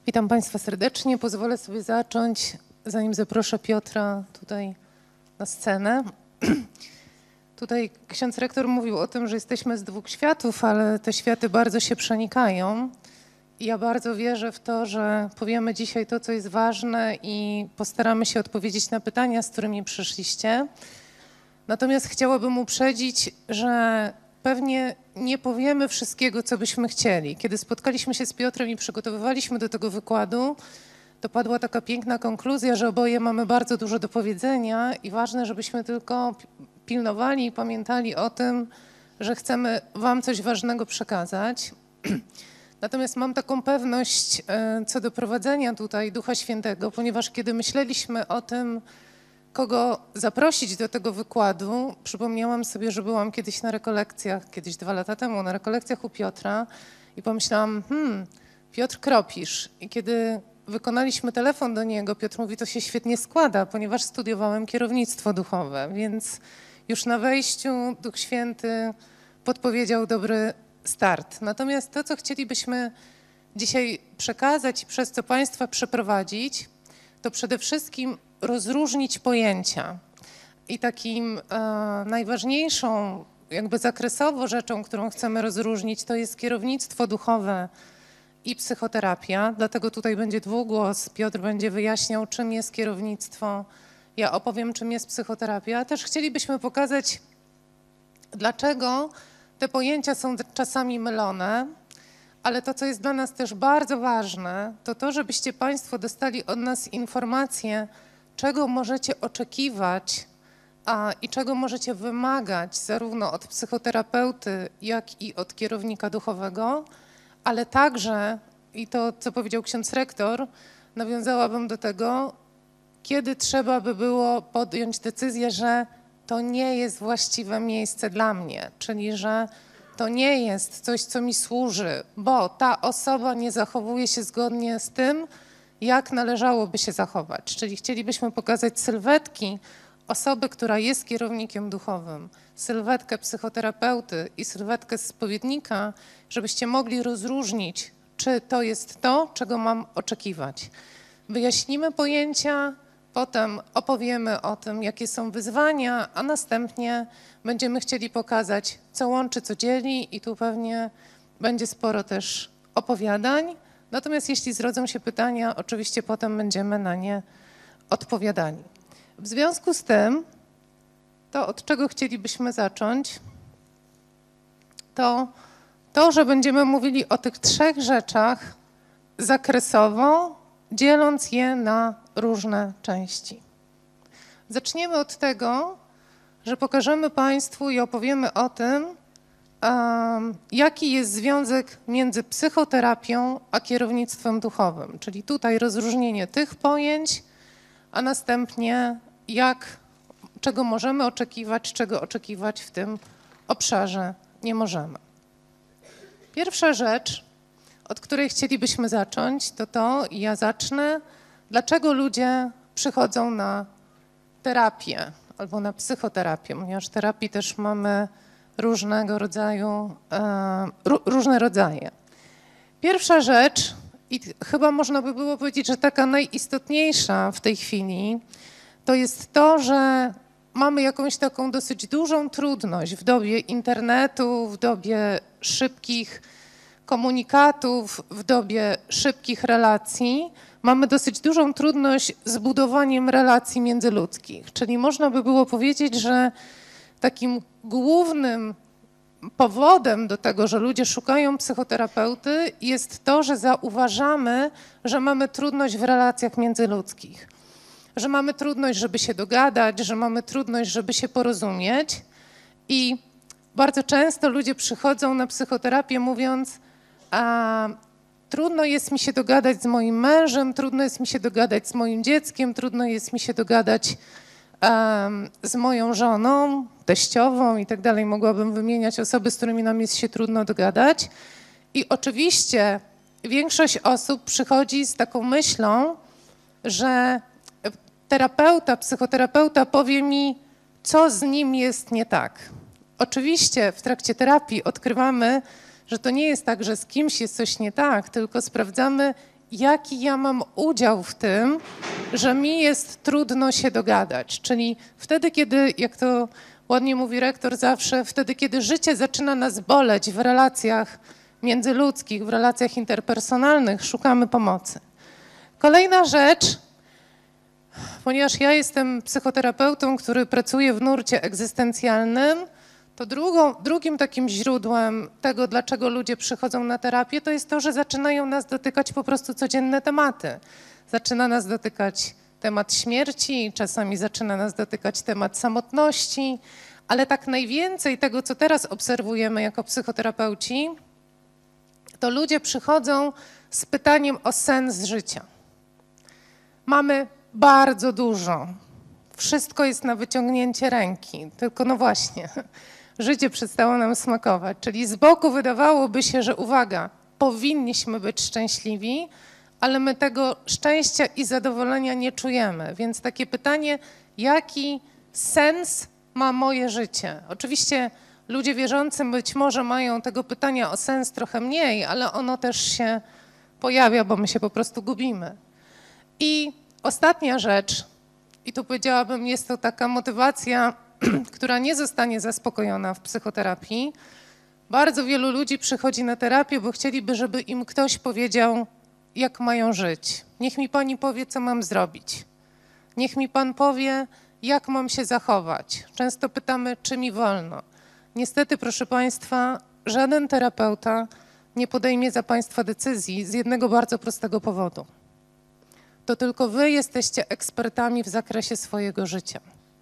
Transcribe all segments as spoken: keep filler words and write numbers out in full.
Witam Państwa serdecznie. Pozwolę sobie zacząć, zanim zaproszę Piotra tutaj na scenę. Tutaj ksiądz rektor mówił o tym, że jesteśmy z dwóch światów, ale te światy bardzo się przenikają. I ja bardzo wierzę w to, że powiemy dzisiaj to, co jest ważne i postaramy się odpowiedzieć na pytania, z którymi przyszliście. Natomiast chciałabym uprzedzić, że pewnie nie powiemy wszystkiego, co byśmy chcieli. Kiedy spotkaliśmy się z Piotrem i przygotowywaliśmy do tego wykładu, to padła taka piękna konkluzja, że oboje mamy bardzo dużo do powiedzenia i ważne, żebyśmy tylko pilnowali i pamiętali o tym, że chcemy wam coś ważnego przekazać. Natomiast mam taką pewność co do prowadzenia tutaj Ducha Świętego, ponieważ kiedy myśleliśmy o tym, kogo zaprosić do tego wykładu, przypomniałam sobie, że byłam kiedyś na rekolekcjach, kiedyś dwa lata temu, na rekolekcjach u Piotra i pomyślałam, hmm, Piotr Kropisz. I kiedy wykonaliśmy telefon do niego, Piotr mówi, to się świetnie składa, ponieważ studiowałem kierownictwo duchowe, więc już na wejściu Duch Święty podpowiedział dobry start. Natomiast to, co chcielibyśmy dzisiaj przekazać i przez co Państwa przeprowadzić, to przede wszystkim rozróżnić pojęcia. I takim e, najważniejszą, jakby zakresowo rzeczą, którą chcemy rozróżnić, to jest kierownictwo duchowe i psychoterapia. Dlatego tutaj będzie dwugłos. Piotr będzie wyjaśniał, czym jest kierownictwo. Ja opowiem, czym jest psychoterapia. Też chcielibyśmy pokazać, dlaczego te pojęcia są czasami mylone. Ale to, co jest dla nas też bardzo ważne, to to, żebyście Państwo dostali od nas informację, czego możecie oczekiwać a, i czego możecie wymagać zarówno od psychoterapeuty, jak i od kierownika duchowego, ale także, i to, co powiedział ksiądz rektor, nawiązałabym do tego, kiedy trzeba by było podjąć decyzję, że to nie jest właściwe miejsce dla mnie, czyli że to nie jest coś, co mi służy, bo ta osoba nie zachowuje się zgodnie z tym, jak należałoby się zachować. Czyli chcielibyśmy pokazać sylwetki osoby, która jest kierownikiem duchowym, sylwetkę psychoterapeuty i sylwetkę spowiednika, żebyście mogli rozróżnić, czy to jest to, czego mam oczekiwać. Wyjaśnimy pojęcia, potem opowiemy o tym, jakie są wyzwania, a następnie będziemy chcieli pokazać, co łączy, co dzieli i tu pewnie będzie sporo też opowiadań. Natomiast jeśli zrodzą się pytania, oczywiście potem będziemy na nie odpowiadali. W związku z tym, to od czego chcielibyśmy zacząć, to to, że będziemy mówili o tych trzech rzeczach zakresowo, dzieląc je na różne części. Zaczniemy od tego, że pokażemy Państwu i opowiemy o tym, um, jaki jest związek między psychoterapią a kierownictwem duchowym. Czyli tutaj rozróżnienie tych pojęć, a następnie jak, czego możemy oczekiwać, czego oczekiwać w tym obszarze nie możemy. Pierwsza rzecz, od której chcielibyśmy zacząć, to to, i ja zacznę, dlaczego ludzie przychodzą na terapię albo na psychoterapię, ponieważ terapii też mamy różnego rodzaju, e, różne rodzaje. Pierwsza rzecz, i chyba można by było powiedzieć, że taka najistotniejsza w tej chwili, to jest to, że mamy jakąś taką dosyć dużą trudność w dobie internetu, w dobie szybkich komunikatów, w dobie szybkich relacji. Mamy dosyć dużą trudność z budowaniem relacji międzyludzkich. Czyli można by było powiedzieć, że takim głównym powodem do tego, że ludzie szukają psychoterapeuty, jest to, że zauważamy, że mamy trudność w relacjach międzyludzkich. Że mamy trudność, żeby się dogadać, że mamy trudność, żeby się porozumieć. I bardzo często ludzie przychodzą na psychoterapię mówiąc, a trudno jest mi się dogadać z moim mężem, trudno jest mi się dogadać z moim dzieckiem, trudno jest mi się dogadać um, z moją żoną, teściową i tak dalej. Mogłabym wymieniać osoby, z którymi nam jest się trudno dogadać. I oczywiście większość osób przychodzi z taką myślą, że terapeuta, psychoterapeuta powie mi, co z nim jest nie tak. Oczywiście w trakcie terapii odkrywamy, że to nie jest tak, że z kimś jest coś nie tak, tylko sprawdzamy, jaki ja mam udział w tym, że mi jest trudno się dogadać. Czyli wtedy, kiedy, jak to ładnie mówi rektor zawsze, wtedy, kiedy życie zaczyna nas boleć w relacjach międzyludzkich, w relacjach interpersonalnych, szukamy pomocy. Kolejna rzecz, ponieważ ja jestem psychoterapeutą, który pracuje w nurcie egzystencjalnym, to drugą, drugim takim źródłem tego, dlaczego ludzie przychodzą na terapię, to jest to, że zaczynają nas dotykać po prostu codzienne tematy. Zaczyna nas dotykać temat śmierci, czasami zaczyna nas dotykać temat samotności, ale tak najwięcej tego, co teraz obserwujemy jako psychoterapeuci, to ludzie przychodzą z pytaniem o sens życia. Mamy bardzo dużo. Wszystko jest na wyciągnięcie ręki, tylko no właśnie, życie przestało nam smakować. Czyli z boku wydawałoby się, że uwaga, powinniśmy być szczęśliwi, ale my tego szczęścia i zadowolenia nie czujemy. Więc takie pytanie, jaki sens ma moje życie? Oczywiście ludzie wierzący być może mają tego pytania o sens trochę mniej, ale ono też się pojawia, bo my się po prostu gubimy. I ostatnia rzecz, i tu powiedziałabym, jest to taka motywacja, która nie zostanie zaspokojona w psychoterapii. Bardzo wielu ludzi przychodzi na terapię, bo chcieliby, żeby im ktoś powiedział, jak mają żyć. Niech mi pani powie, co mam zrobić. Niech mi pan powie, jak mam się zachować. Często pytamy, czy mi wolno. Niestety, proszę państwa, żaden terapeuta nie podejmie za państwa decyzji z jednego bardzo prostego powodu. To tylko wy jesteście ekspertami w zakresie swojego życia.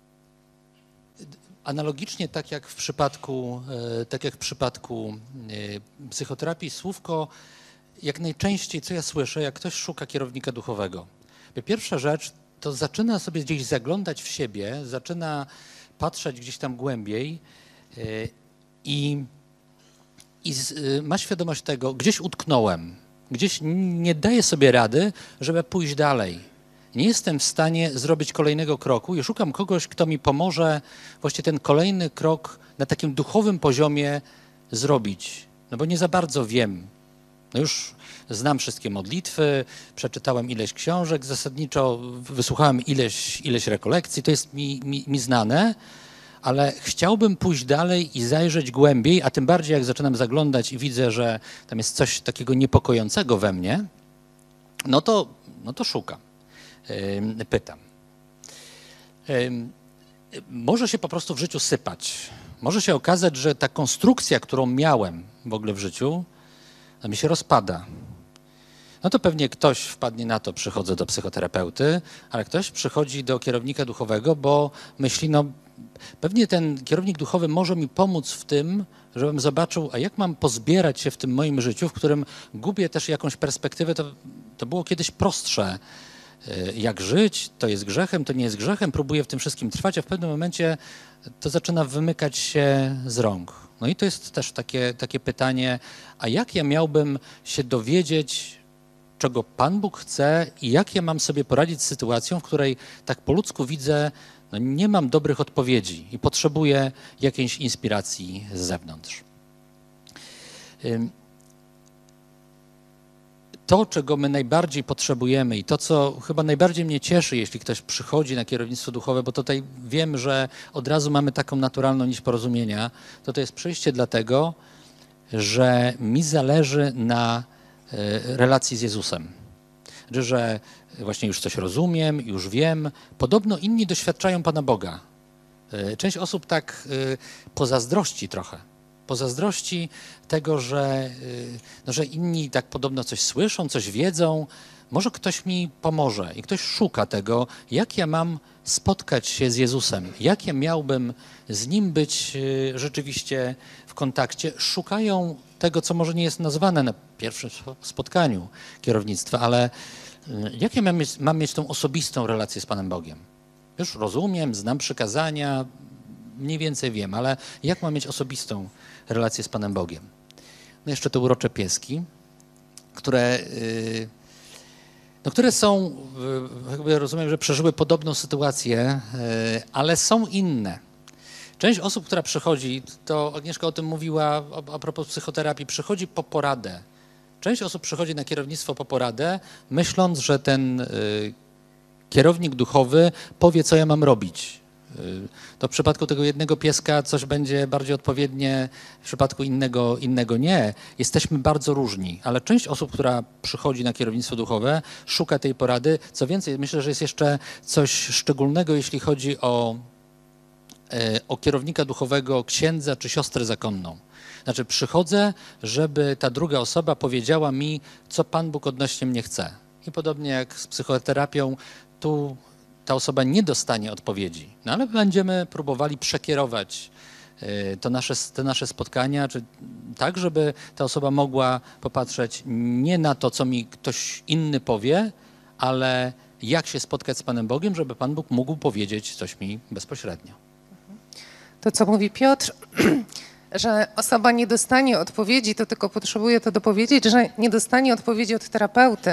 Analogicznie, tak jak w przypadku, tak jak w przypadku psychoterapii, słówko jak najczęściej, co ja słyszę, jak ktoś szuka kierownika duchowego. Pierwsza rzecz, to zaczyna sobie gdzieś zaglądać w siebie, zaczyna patrzeć gdzieś tam głębiej i, i z, ma świadomość tego, gdzieś utknąłem, gdzieś nie daję sobie rady, żeby pójść dalej. Nie jestem w stanie zrobić kolejnego kroku i szukam kogoś, kto mi pomoże właśnie ten kolejny krok na takim duchowym poziomie zrobić. No bo nie za bardzo wiem. No już znam wszystkie modlitwy, przeczytałem ileś książek, zasadniczo wysłuchałem ileś, ileś rekolekcji, to jest mi, mi, mi znane, ale chciałbym pójść dalej i zajrzeć głębiej, a tym bardziej jak zaczynam zaglądać i widzę, że tam jest coś takiego niepokojącego we mnie, no to, no to szukam, yy, pytam. Yy, może się po prostu w życiu sypać. Może się okazać, że ta konstrukcja, którą miałem w ogóle w życiu, no mi się rozpada. No to pewnie ktoś wpadnie na to, przychodzę do psychoterapeuty, ale ktoś przychodzi do kierownika duchowego, bo myśli, no pewnie ten kierownik duchowy może mi pomóc w tym, żebym zobaczył, a jak mam pozbierać się w tym moim życiu, w którym gubię też jakąś perspektywę. To, to było kiedyś prostsze. Jak żyć, to jest grzechem, to nie jest grzechem, próbuję w tym wszystkim trwać, a w pewnym momencie to zaczyna wymykać się z rąk. No i to jest też takie, takie pytanie, a jak ja miałbym się dowiedzieć, czego Pan Bóg chce i jak ja mam sobie poradzić z sytuacją, w której tak po ludzku widzę, no nie mam dobrych odpowiedzi i potrzebuję jakiejś inspiracji z zewnątrz. To, czego my najbardziej potrzebujemy i to, co chyba najbardziej mnie cieszy, jeśli ktoś przychodzi na kierownictwo duchowe, bo tutaj wiem, że od razu mamy taką naturalną nić porozumienia, to to jest przyjście dlatego, że mi zależy na relacji z Jezusem. Że właśnie już coś rozumiem, już wiem. Podobno inni doświadczają Pana Boga. Część osób tak pozazdrości trochę. Pozazdrości tego, że, no, że inni tak podobno coś słyszą, coś wiedzą. Może ktoś mi pomoże i ktoś szuka tego, jak ja mam spotkać się z Jezusem, jak ja miałbym z Nim być rzeczywiście w kontakcie. Szukają tego, co może nie jest nazwane na pierwszym spotkaniu kierownictwa, ale jak ja mam mieć, mam mieć tą osobistą relację z Panem Bogiem? Już rozumiem, znam przykazania, mniej więcej wiem, ale jak mam mieć osobistą relację z Panem Bogiem? No jeszcze te urocze pieski, które, no, które są, jakby rozumiem, że przeżyły podobną sytuację, ale są inne. Część osób, która przychodzi, to Agnieszka o tym mówiła a propos psychoterapii, przychodzi po poradę. Część osób przychodzi na kierownictwo po poradę, myśląc, że ten y, kierownik duchowy powie, co ja mam robić. Y, to w przypadku tego jednego pieska coś będzie bardziej odpowiednie, w przypadku innego, innego nie. Jesteśmy bardzo różni, ale część osób, która przychodzi na kierownictwo duchowe, szuka tej porady. Co więcej, myślę, że jest jeszcze coś szczególnego, jeśli chodzi o, y, o kierownika duchowego, księdza czy siostrę zakonną. Znaczy przychodzę, żeby ta druga osoba powiedziała mi, co Pan Bóg odnośnie mnie chce. I podobnie jak z psychoterapią, tu ta osoba nie dostanie odpowiedzi, no ale będziemy próbowali przekierować to nasze, te nasze spotkania, czy tak, żeby ta osoba mogła popatrzeć nie na to, co mi ktoś inny powie, ale jak się spotkać z Panem Bogiem, żeby Pan Bóg mógł powiedzieć coś mi bezpośrednio. To, co mówi Piotr, że osoba nie dostanie odpowiedzi, to tylko potrzebuje to dopowiedzieć, że nie dostanie odpowiedzi od terapeuty.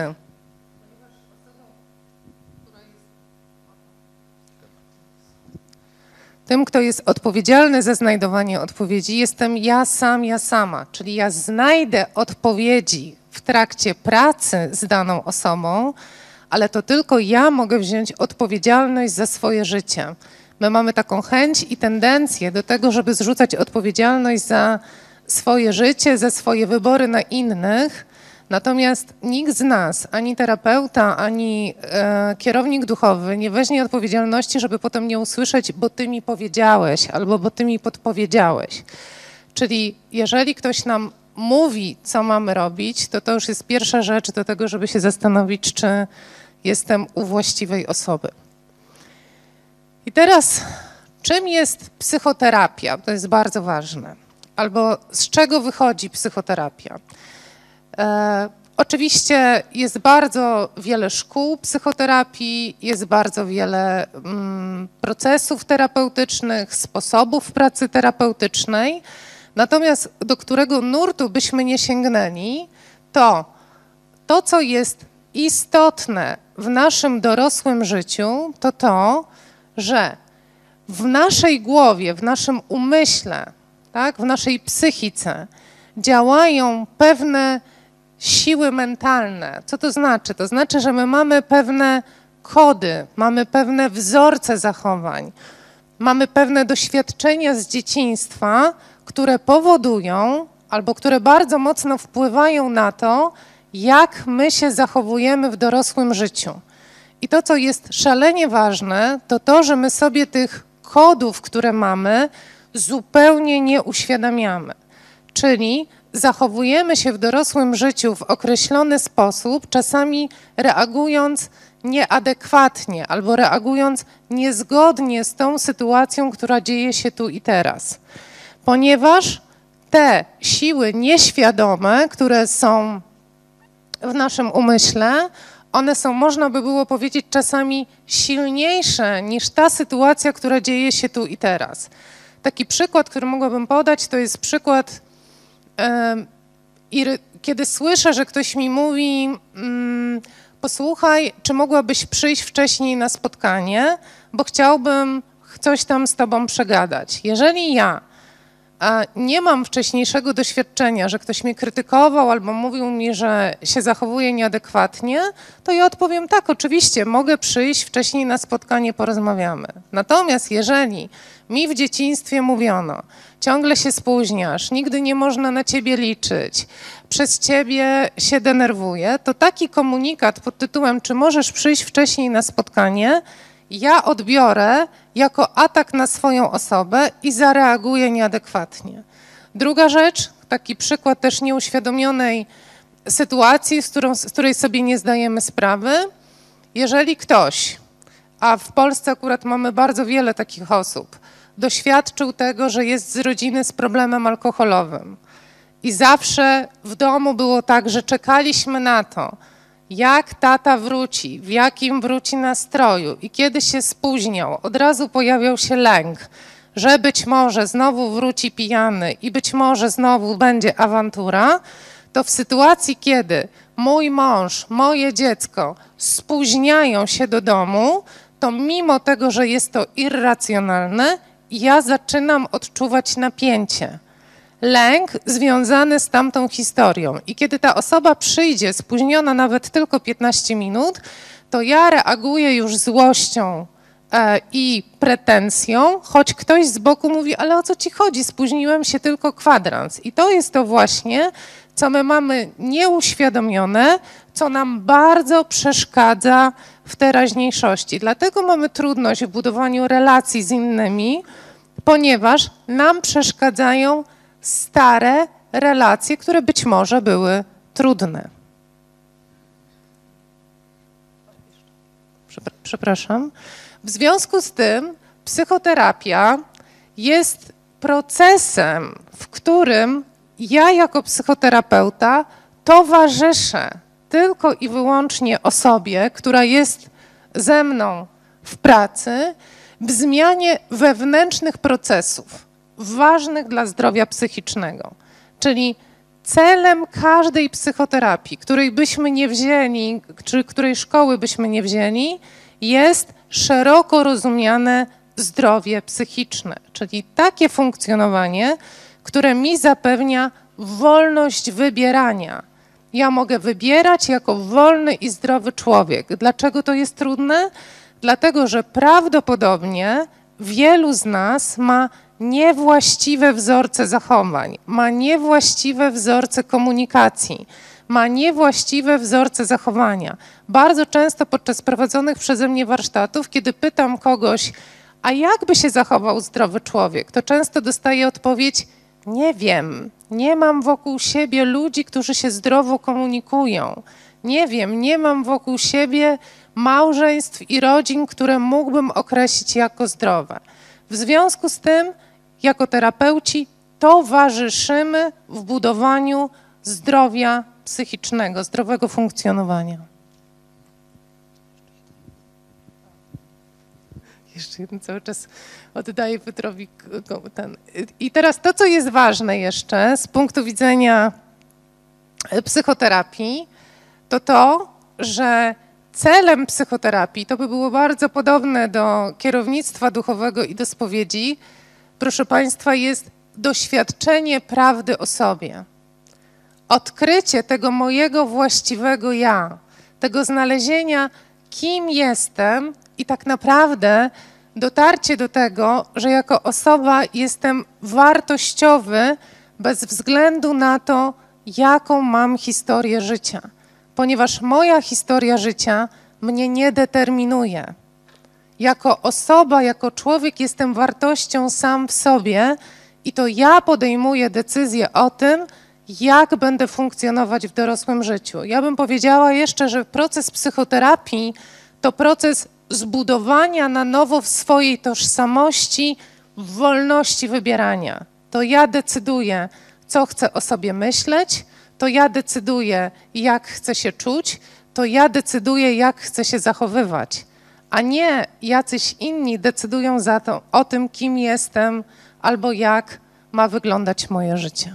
Tym, kto jest odpowiedzialny za znajdowanie odpowiedzi, jestem ja sam, ja sama. Czyli ja znajdę odpowiedzi w trakcie pracy z daną osobą, ale to tylko ja mogę wziąć odpowiedzialność za swoje życie. My mamy taką chęć i tendencję do tego, żeby zrzucać odpowiedzialność za swoje życie, za swoje wybory na innych. Natomiast nikt z nas, ani terapeuta, ani e, kierownik duchowy nie weźmie odpowiedzialności, żeby potem nie usłyszeć, bo ty mi powiedziałeś albo bo ty mi podpowiedziałeś. Czyli jeżeli ktoś nam mówi, co mamy robić, to to już jest pierwsza rzecz do tego, żeby się zastanowić, czy jestem u właściwej osoby. I teraz, czym jest psychoterapia? To jest bardzo ważne. Albo z czego wychodzi psychoterapia? E, oczywiście jest bardzo wiele szkół psychoterapii, jest bardzo wiele mm, procesów terapeutycznych, sposobów pracy terapeutycznej. Natomiast do którego nurtu byśmy nie sięgnęli, to to, co jest istotne w naszym dorosłym życiu, to to, że w naszej głowie, w naszym umyśle, tak, w naszej psychice działają pewne siły mentalne. Co to znaczy? To znaczy, że my mamy pewne kody, mamy pewne wzorce zachowań, mamy pewne doświadczenia z dzieciństwa, które powodują albo które bardzo mocno wpływają na to, jak my się zachowujemy w dorosłym życiu. I to, co jest szalenie ważne, to to, że my sobie tych kodów, które mamy, zupełnie nie uświadamiamy. Czyli zachowujemy się w dorosłym życiu w określony sposób, czasami reagując nieadekwatnie albo reagując niezgodnie z tą sytuacją, która dzieje się tu i teraz. Ponieważ te siły nieświadome, które są w naszym umyśle, one są, można by było powiedzieć, czasami silniejsze niż ta sytuacja, która dzieje się tu i teraz. Taki przykład, który mogłabym podać, to jest przykład, yy, kiedy słyszę, że ktoś mi mówi, yy, posłuchaj, czy mogłabyś przyjść wcześniej na spotkanie, bo chciałbym coś tam z tobą przegadać. Jeżeli ja a nie mam wcześniejszego doświadczenia, że ktoś mnie krytykował albo mówił mi, że się zachowuje nieadekwatnie, to ja odpowiem tak, oczywiście, mogę przyjść wcześniej na spotkanie, porozmawiamy. Natomiast jeżeli mi w dzieciństwie mówiono, ciągle się spóźniasz, nigdy nie można na ciebie liczyć, przez ciebie się denerwuję, to taki komunikat pod tytułem, czy możesz przyjść wcześniej na spotkanie, ja odbiorę jako atak na swoją osobę i zareaguję nieadekwatnie. Druga rzecz, taki przykład też nieuświadomionej sytuacji, z, którą, z której sobie nie zdajemy sprawy. Jeżeli ktoś, a w Polsce akurat mamy bardzo wiele takich osób, doświadczył tego, że jest z rodziny z problemem alkoholowym i zawsze w domu było tak, że czekaliśmy na to, jak tata wróci, w jakim wróci nastroju i kiedy się spóźniał, od razu pojawiał się lęk, że być może znowu wróci pijany i być może znowu będzie awantura, to w sytuacji, kiedy mój mąż, moje dziecko spóźniają się do domu, to mimo tego, że jest to irracjonalne, ja zaczynam odczuwać napięcie. lęk związany z tamtą historią. I kiedy ta osoba przyjdzie spóźniona nawet tylko piętnaście minut, to ja reaguję już złością e, i pretensją, choć ktoś z boku mówi, ale o co ci chodzi, spóźniłem się tylko kwadrans. I to jest to właśnie, co my mamy nieuświadomione, co nam bardzo przeszkadza w teraźniejszości. Dlatego mamy trudność w budowaniu relacji z innymi, ponieważ nam przeszkadzają stare relacje, które być może były trudne. Przepraszam. W związku z tym psychoterapia jest procesem, w którym ja jako psychoterapeuta towarzyszę tylko i wyłącznie osobie, która jest ze mną w pracy, w zmianie wewnętrznych procesów ważnych dla zdrowia psychicznego. Czyli celem każdej psychoterapii, której byśmy nie wzięli, czy której szkoły byśmy nie wzięli, jest szeroko rozumiane zdrowie psychiczne, czyli takie funkcjonowanie, które mi zapewnia wolność wybierania. Ja mogę wybierać jako wolny i zdrowy człowiek. Dlaczego to jest trudne? Dlatego, że prawdopodobnie wielu z nas ma niewłaściwe wzorce zachowań, ma niewłaściwe wzorce komunikacji, ma niewłaściwe wzorce zachowania. Bardzo często podczas prowadzonych przeze mnie warsztatów, kiedy pytam kogoś, a jak by się zachował zdrowy człowiek, to często dostaję odpowiedź, nie wiem, nie mam wokół siebie ludzi, którzy się zdrowo komunikują. Nie wiem, nie mam wokół siebie małżeństw i rodzin, które mógłbym określić jako zdrowe. W związku z tym, jako terapeuci, towarzyszymy w budowaniu zdrowia psychicznego, zdrowego funkcjonowania. Jeszcze jeden cały czas oddaję Piotrowi ten. I teraz to, co jest ważne jeszcze z punktu widzenia psychoterapii, to to, że celem psychoterapii, to by było bardzo podobne do kierownictwa duchowego i do spowiedzi, proszę Państwa, jest doświadczenie prawdy o sobie. Odkrycie tego mojego właściwego ja, tego znalezienia, kim jestem i tak naprawdę dotarcie do tego, że jako osoba jestem wartościowy bez względu na to, jaką mam historię życia. Ponieważ moja historia życia mnie nie determinuje. Jako osoba, jako człowiek jestem wartością sam w sobie i to ja podejmuję decyzję o tym, jak będę funkcjonować w dorosłym życiu. Ja bym powiedziała jeszcze, że proces psychoterapii to proces zbudowania na nowo w swojej tożsamości wolności wybierania. To ja decyduję, co chcę o sobie myśleć, to ja decyduję, jak chcę się czuć, to ja decyduję, jak chcę się zachowywać, a nie jacyś inni decydują za to, o tym, kim jestem albo jak ma wyglądać moje życie.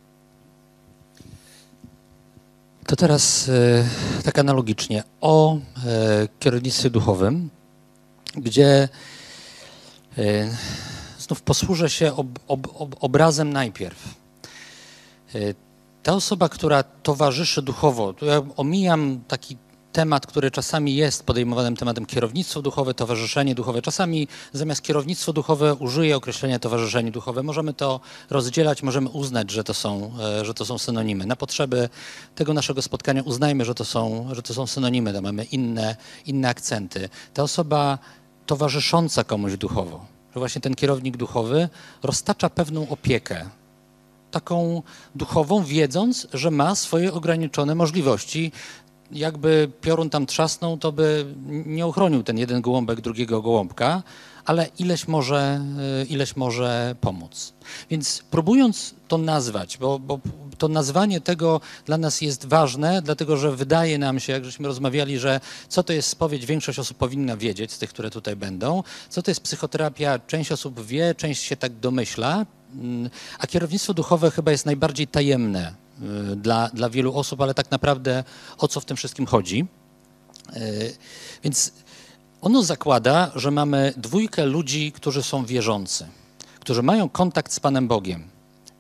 To teraz e, tak analogicznie o e, kierownictwie duchowym, gdzie e, znów posłużę się ob, ob, ob, obrazem najpierw. E, ta osoba, która towarzyszy duchowo, tu ja omijam taki temat, który czasami jest podejmowanym tematem kierownictwo duchowe, towarzyszenie duchowe. Czasami zamiast kierownictwo duchowe użyję określenia towarzyszenie duchowe. Możemy to rozdzielać, możemy uznać, że to są, że to są synonimy. Na potrzeby tego naszego spotkania uznajmy, że to są, że to są synonimy, tam mamy inne, inne akcenty. Ta osoba towarzysząca komuś duchowo, że właśnie ten kierownik duchowy roztacza pewną opiekę, taką duchową, wiedząc, że ma swoje ograniczone możliwości. Jakby piorun tam trzasnął, to by nie ochronił ten jeden gołąbek drugiego gołąbka, ale ileś może, ileś może pomóc. Więc próbując to nazwać, bo, bo to nazwanie tego dla nas jest ważne, dlatego że wydaje nam się, jak żeśmy rozmawiali, że co to jest spowiedź, większość osób powinna wiedzieć, z tych, które tutaj będą. Co to jest psychoterapia, część osób wie, część się tak domyśla, a kierownictwo duchowe chyba jest najbardziej tajemne Dla, dla wielu osób, ale tak naprawdę o co w tym wszystkim chodzi. Więc ono zakłada, że mamy dwójkę ludzi, którzy są wierzący, którzy mają kontakt z Panem Bogiem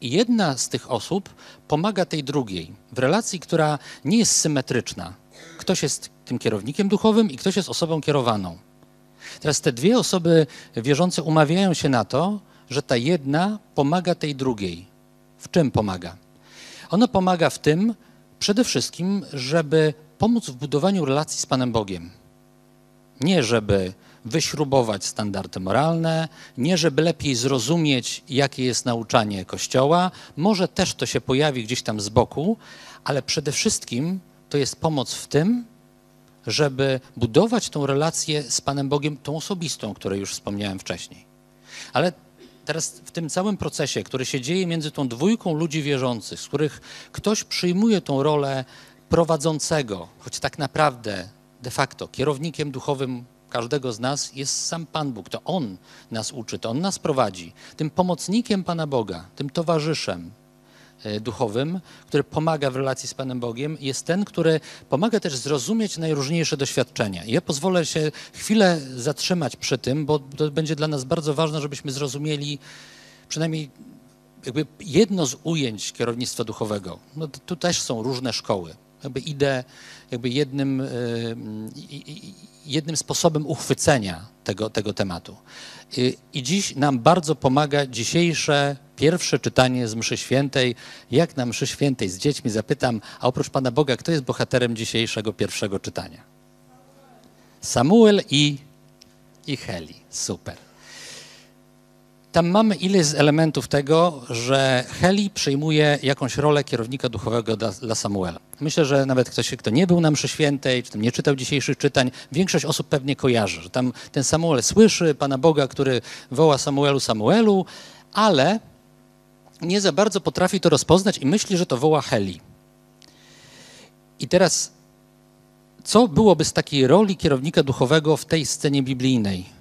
I jedna z tych osób pomaga tej drugiej w relacji, która nie jest symetryczna. Ktoś jest tym kierownikiem duchowym i ktoś jest osobą kierowaną. Teraz te dwie osoby wierzące umawiają się na to, że ta jedna pomaga tej drugiej. W czym pomaga? Ona pomaga w tym przede wszystkim, żeby pomóc w budowaniu relacji z Panem Bogiem. Nie żeby wyśrubować standardy moralne, nie żeby lepiej zrozumieć, jakie jest nauczanie Kościoła. Może też to się pojawi gdzieś tam z boku, ale przede wszystkim to jest pomoc w tym, żeby budować tą relację z Panem Bogiem, tą osobistą, o której już wspomniałem wcześniej. Ale teraz w tym całym procesie, który się dzieje między tą dwójką ludzi wierzących, z których ktoś przyjmuje tą rolę prowadzącego, choć tak naprawdę de facto kierownikiem duchowym każdego z nas jest sam Pan Bóg. To On nas uczy, to On nas prowadzi. Tym pomocnikiem Pana Boga, tym towarzyszem duchowym, który pomaga w relacji z Panem Bogiem, jest ten, który pomaga też zrozumieć najróżniejsze doświadczenia. I ja pozwolę się chwilę zatrzymać przy tym, bo to będzie dla nas bardzo ważne, żebyśmy zrozumieli przynajmniej jakby jedno z ujęć kierownictwa duchowego. No, tu też są różne szkoły. Jakby idę jakby jednym, jednym sposobem uchwycenia tego, tego tematu. I, I dziś nam bardzo pomaga dzisiejsze pierwsze czytanie z mszy świętej. Jak na mszy świętej z dziećmi zapytam, a oprócz Pana Boga, kto jest bohaterem dzisiejszego pierwszego czytania? Samuel i, i Heli. Super. Tam mamy ileś z elementów tego, że Heli przyjmuje jakąś rolę kierownika duchowego dla, dla Samuela. Myślę, że nawet ktoś, kto nie był na mszy świętej, czy tam nie czytał dzisiejszych czytań, większość osób pewnie kojarzy, że tam ten Samuel słyszy Pana Boga, który woła Samuelu, Samuelu, ale nie za bardzo potrafi to rozpoznać i myśli, że to woła Heli. I teraz, co byłoby z takiej roli kierownika duchowego w tej scenie biblijnej?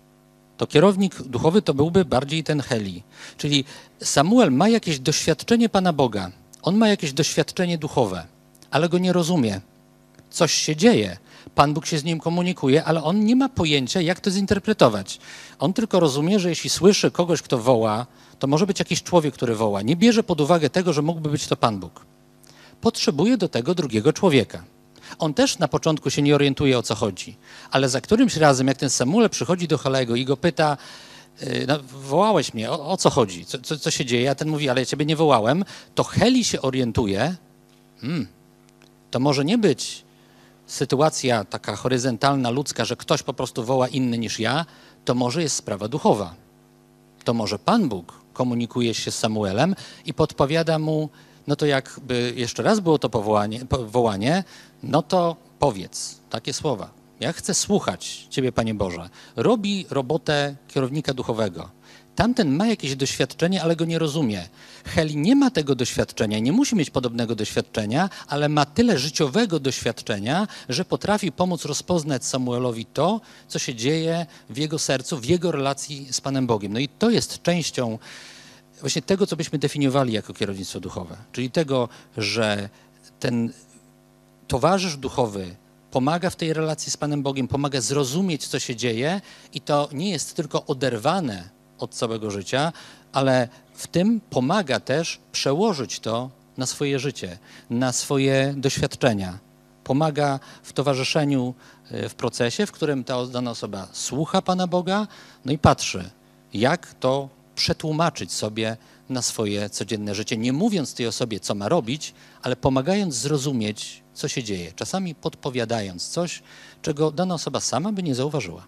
To kierownik duchowy to byłby bardziej ten Heli. Czyli Samuel ma jakieś doświadczenie Pana Boga. On ma jakieś doświadczenie duchowe, ale go nie rozumie. Coś się dzieje. Pan Bóg się z nim komunikuje, ale on nie ma pojęcia, jak to zinterpretować. On tylko rozumie, że jeśli słyszy kogoś, kto woła, to może być jakiś człowiek, który woła. Nie bierze pod uwagę tego, że mógłby być to Pan Bóg. Potrzebuje do tego drugiego człowieka. On też na początku się nie orientuje, o co chodzi, ale za którymś razem, jak ten Samuel przychodzi do Helego i go pyta, no, wołałeś mnie, o, o co chodzi, co, co, co się dzieje, a ten mówi, ale ja ciebie nie wołałem, to Heli się orientuje, hmm, to może nie być sytuacja taka horyzontalna, ludzka, że ktoś po prostu woła inny niż ja, to może jest sprawa duchowa. To może Pan Bóg komunikuje się z Samuelem i podpowiada mu, no to jakby jeszcze raz było to powołanie, wołanie, no to powiedz takie słowa. Ja chcę słuchać Ciebie, Panie Boże. Robi robotę kierownika duchowego. Tamten ma jakieś doświadczenie, ale go nie rozumie. Heli nie ma tego doświadczenia, nie musi mieć podobnego doświadczenia, ale ma tyle życiowego doświadczenia, że potrafi pomóc rozpoznać Samuelowi to, co się dzieje w jego sercu, w jego relacji z Panem Bogiem. No i to jest częścią właśnie tego, co byśmy definiowali jako kierownictwo duchowe. Czyli tego, że ten towarzysz duchowy pomaga w tej relacji z Panem Bogiem, pomaga zrozumieć, co się dzieje i to nie jest tylko oderwane od całego życia, ale w tym pomaga też przełożyć to na swoje życie, na swoje doświadczenia. Pomaga w towarzyszeniu w procesie, w którym ta dana osoba słucha Pana Boga, no i patrzy, jak to przetłumaczyć sobie na swoje codzienne życie, nie mówiąc tej osobie, co ma robić, ale pomagając zrozumieć, co się dzieje, czasami podpowiadając coś, czego dana osoba sama by nie zauważyła.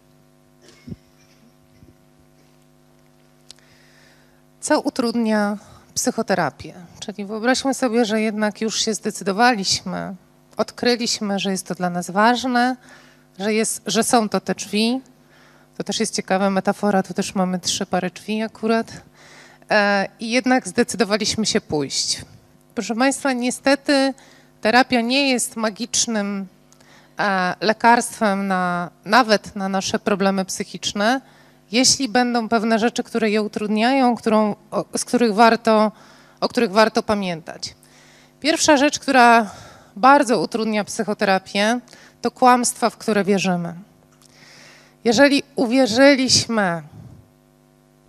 Co utrudnia psychoterapię? Czyli wyobraźmy sobie, że jednak już się zdecydowaliśmy, odkryliśmy, że jest to dla nas ważne, że, jest, że są to te drzwi. To też jest ciekawa metafora, tu też mamy trzy pary drzwi akurat. E, I jednak zdecydowaliśmy się pójść. Proszę Państwa, niestety terapia nie jest magicznym e, lekarstwem na, nawet na nasze problemy psychiczne, jeśli będą pewne rzeczy, które je utrudniają, którą, o, z których warto, o których warto pamiętać. Pierwsza rzecz, która bardzo utrudnia psychoterapię, to kłamstwa, w które wierzymy. Jeżeli uwierzyliśmy,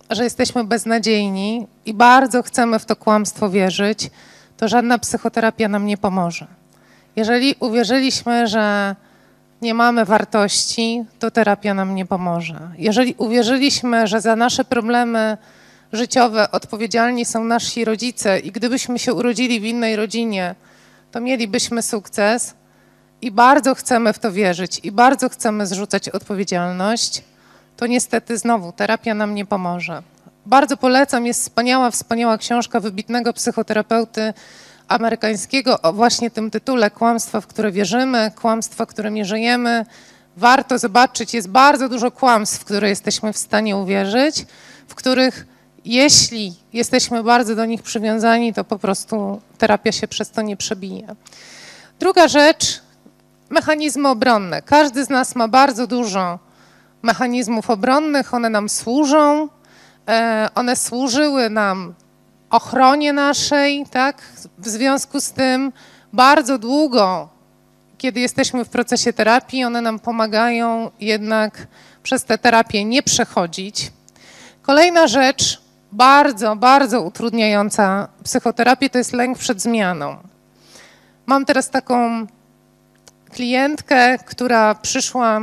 że jesteśmy beznadziejni i bardzo chcemy w to kłamstwo wierzyć, to żadna psychoterapia nam nie pomoże. Jeżeli uwierzyliśmy, że nie mamy wartości, to terapia nam nie pomoże. Jeżeli uwierzyliśmy, że za nasze problemy życiowe odpowiedzialni są nasi rodzice i gdybyśmy się urodzili w innej rodzinie, to mielibyśmy sukces i bardzo chcemy w to wierzyć i bardzo chcemy zrzucać odpowiedzialność, to niestety znowu terapia nam nie pomoże. Bardzo polecam, jest wspaniała, wspaniała książka wybitnego psychoterapeuty amerykańskiego o właśnie tym tytule Kłamstwa, w które wierzymy, kłamstwa, którymi żyjemy. Warto zobaczyć, jest bardzo dużo kłamstw, w które jesteśmy w stanie uwierzyć, w których jeśli jesteśmy bardzo do nich przywiązani, to po prostu terapia się przez to nie przebije. Druga rzecz, mechanizmy obronne. Każdy z nas ma bardzo dużo mechanizmów obronnych, one nam służą, one służyły nam ochronie naszej, tak? W związku z tym bardzo długo, kiedy jesteśmy w procesie terapii, one nam pomagają jednak przez tę terapię nie przechodzić. Kolejna rzecz, bardzo, bardzo utrudniająca psychoterapię, to jest lęk przed zmianą. Mam teraz taką klientkę, która przyszła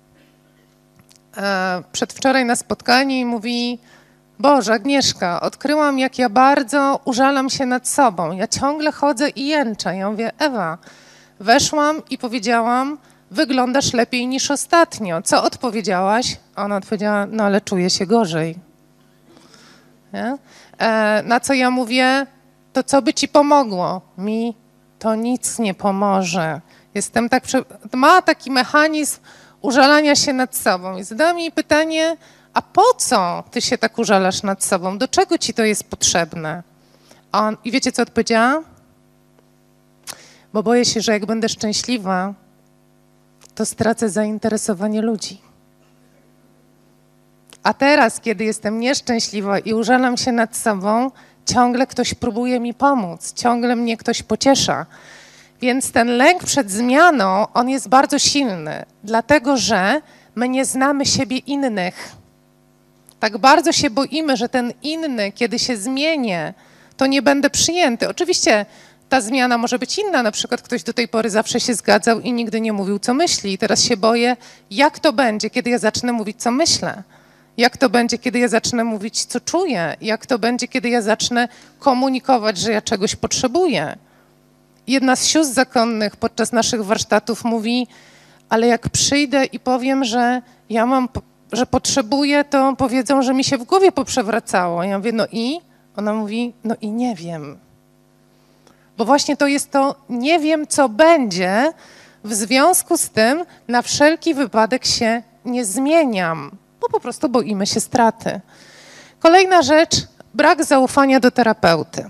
przedwczoraj na spotkanie i mówi: Boże, Agnieszka, odkryłam, jak ja bardzo użalam się nad sobą. Ja ciągle chodzę i jęczę. Ja mówię: Ewa, weszłam i powiedziałam: wyglądasz lepiej niż ostatnio. Co odpowiedziałaś? Ona odpowiedziała: no ale czuję się gorzej. Nie? E, na co ja mówię: to co by ci pomogło? Mi to nic nie pomoże. Jestem tak... Prze... Ma taki mechanizm użalania się nad sobą. I zadała mi pytanie: a po co ty się tak użalasz nad sobą? Do czego ci to jest potrzebne? On, i wiecie, co odpowiedziała? Bo boję się, że jak będę szczęśliwa, to stracę zainteresowanie ludzi. A teraz, kiedy jestem nieszczęśliwa i użalam się nad sobą, ciągle ktoś próbuje mi pomóc, ciągle mnie ktoś pociesza. Więc ten lęk przed zmianą, on jest bardzo silny, dlatego że my nie znamy siebie innych. Tak bardzo się boimy, że ten inny, kiedy się zmienię, to nie będę przyjęty. Oczywiście ta zmiana może być inna, na przykład ktoś do tej pory zawsze się zgadzał i nigdy nie mówił, co myśli. I teraz się boję, jak to będzie, kiedy ja zacznę mówić, co myślę. Jak to będzie, kiedy ja zacznę mówić, co czuję. Jak to będzie, kiedy ja zacznę komunikować, że ja czegoś potrzebuję. Jedna z sióstr zakonnych podczas naszych warsztatów mówi: ale jak przyjdę i powiem, że ja mam, że potrzebuję, to powiedzą, że mi się w głowie poprzewracało. Ja mówię: no i? Ona mówi: no i nie wiem. Bo właśnie to jest to nie wiem, co będzie, w związku z tym na wszelki wypadek się nie zmieniam, bo po prostu boimy się straty. Kolejna rzecz, brak zaufania do terapeuty.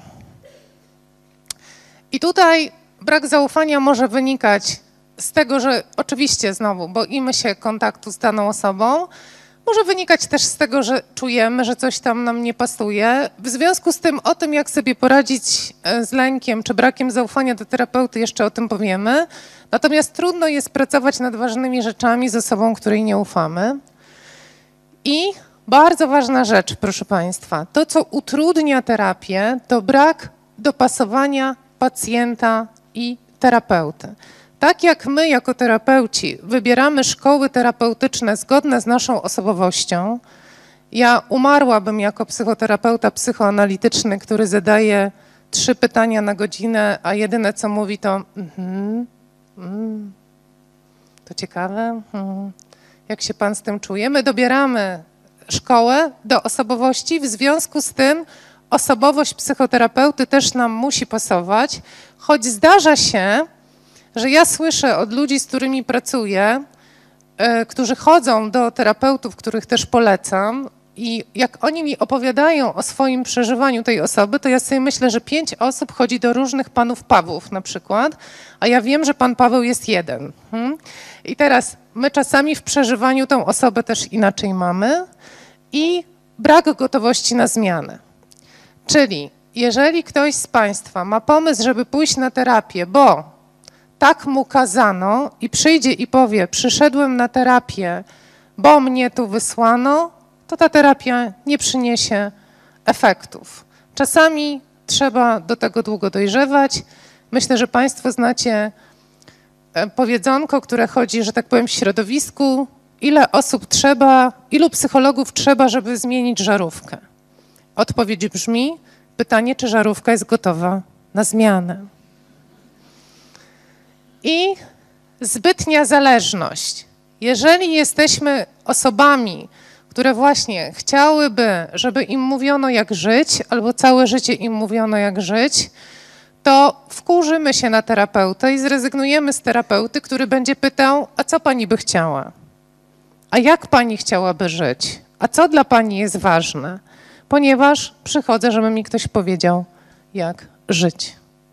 I tutaj brak zaufania może wynikać z tego, że oczywiście znowu boimy się kontaktu z daną osobą, może wynikać też z tego, że czujemy, że coś tam nam nie pasuje. W związku z tym o tym, jak sobie poradzić z lękiem czy brakiem zaufania do terapeuty, jeszcze o tym powiemy. Natomiast trudno jest pracować nad ważnymi rzeczami z osobą, której nie ufamy. I bardzo ważna rzecz, proszę Państwa, to co utrudnia terapię, to brak dopasowania pacjenta i terapeuty. Tak jak my jako terapeuci wybieramy szkoły terapeutyczne zgodne z naszą osobowością, ja umarłabym jako psychoterapeuta psychoanalityczny, który zadaje trzy pytania na godzinę, a jedyne co mówi to mm, mm, to ciekawe, mm, jak się pan z tym czuje. My dobieramy szkołę do osobowości, w związku z tym osobowość psychoterapeuty też nam musi pasować, choć zdarza się, że ja słyszę od ludzi, z którymi pracuję, y, którzy chodzą do terapeutów, których też polecam, i jak oni mi opowiadają o swoim przeżywaniu tej osoby, to ja sobie myślę, że pięć osób chodzi do różnych panów Pawłów na przykład, a ja wiem, że pan Paweł jest jeden. Hmm? I teraz my czasami w przeżywaniu tą osobę też inaczej mamy i brak gotowości na zmianę. Czyli jeżeli ktoś z Państwa ma pomysł, żeby pójść na terapię, bo tak mu kazano i przyjdzie i powie: przyszedłem na terapię, bo mnie tu wysłano, to to ta terapia nie przyniesie efektów. Czasami trzeba do tego długo dojrzewać. Myślę, że Państwo znacie powiedzonko, które chodzi, że tak powiem, w środowisku, ile osób trzeba, ilu psychologów trzeba, żeby zmienić żarówkę. Odpowiedź brzmi, pytanie, czy żarówka jest gotowa na zmianę. I zbytnia zależność. Jeżeli jesteśmy osobami, które właśnie chciałyby, żeby im mówiono jak żyć, albo całe życie im mówiono jak żyć, to wkurzymy się na terapeutę i zrezygnujemy z terapeuty, który będzie pytał, a co pani by chciała? A jak pani chciałaby żyć? A co dla pani jest ważne? Ponieważ przychodzę, żeby mi ktoś powiedział, jak żyć.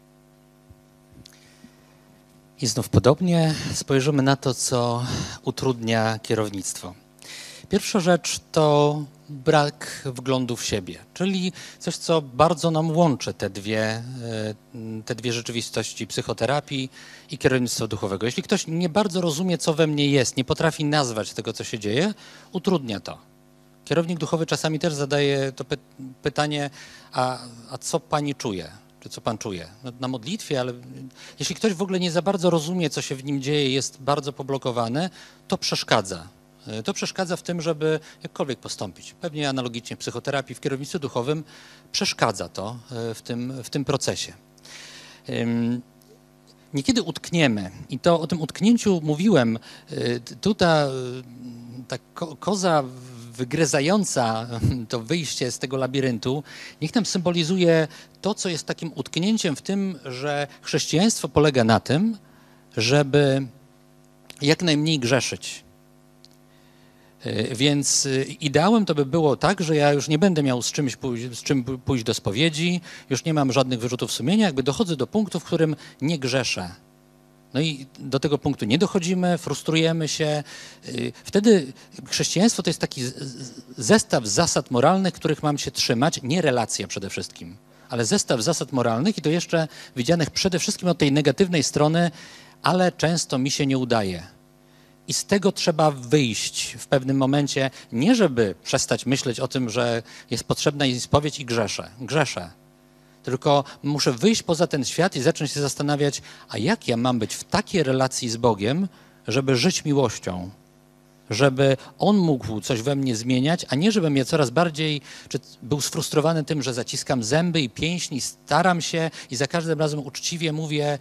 I znów podobnie spojrzymy na to, co utrudnia kierownictwo. Pierwsza rzecz to brak wglądu w siebie, czyli coś, co bardzo nam łączy te dwie, te dwie rzeczywistości psychoterapii i kierownictwa duchowego. Jeśli ktoś nie bardzo rozumie, co we mnie jest, nie potrafi nazwać tego, co się dzieje, utrudnia to. Kierownik duchowy czasami też zadaje to py pytanie, a, a co pani czuje? Czy co pan czuje? No, na modlitwie, ale jeśli ktoś w ogóle nie za bardzo rozumie, co się w nim dzieje, jest bardzo poblokowany, to przeszkadza. To przeszkadza w tym, żeby jakkolwiek postąpić. Pewnie analogicznie w psychoterapii, w kierownictwie duchowym przeszkadza to w tym, w tym procesie. Niekiedy utkniemy i to o tym utknięciu mówiłem. Tutaj ta ko koza wygryzająca to wyjście z tego labiryntu, niech nam symbolizuje to, co jest takim utknięciem w tym, że chrześcijaństwo polega na tym, żeby jak najmniej grzeszyć. Więc ideałem to by było tak, że ja już nie będę miał z czymś pójść, z czym pójść do spowiedzi, już nie mam żadnych wyrzutów sumienia, jakby dochodzę do punktu, w którym nie grzeszę. No i do tego punktu nie dochodzimy, frustrujemy się. Wtedy chrześcijaństwo to jest taki zestaw zasad moralnych, których mam się trzymać, nie relacja przede wszystkim, ale zestaw zasad moralnych i to jeszcze widzianych przede wszystkim od tej negatywnej strony, ale często mi się nie udaje. I z tego trzeba wyjść w pewnym momencie, nie żeby przestać myśleć o tym, że jest potrzebna spowiedź i grzeszę. Grzeszę. Tylko muszę wyjść poza ten świat i zacząć się zastanawiać, a jak ja mam być w takiej relacji z Bogiem, żeby żyć miłością, żeby On mógł coś we mnie zmieniać, a nie żebym ja coraz bardziej czy był sfrustrowany tym, że zaciskam zęby i pięśni, staram się i za każdym razem uczciwie mówię,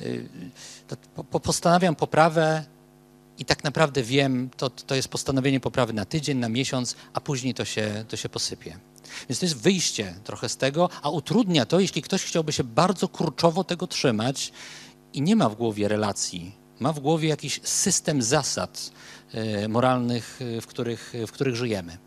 yy, postanawiam poprawę i tak naprawdę wiem, to, to jest postanowienie poprawy na tydzień, na miesiąc, a później to się, to się posypie. Więc to jest wyjście trochę z tego, a utrudnia to, jeśli ktoś chciałby się bardzo kurczowo tego trzymać i nie ma w głowie relacji, ma w głowie jakiś system zasad y, moralnych, y, w, których, w których żyjemy.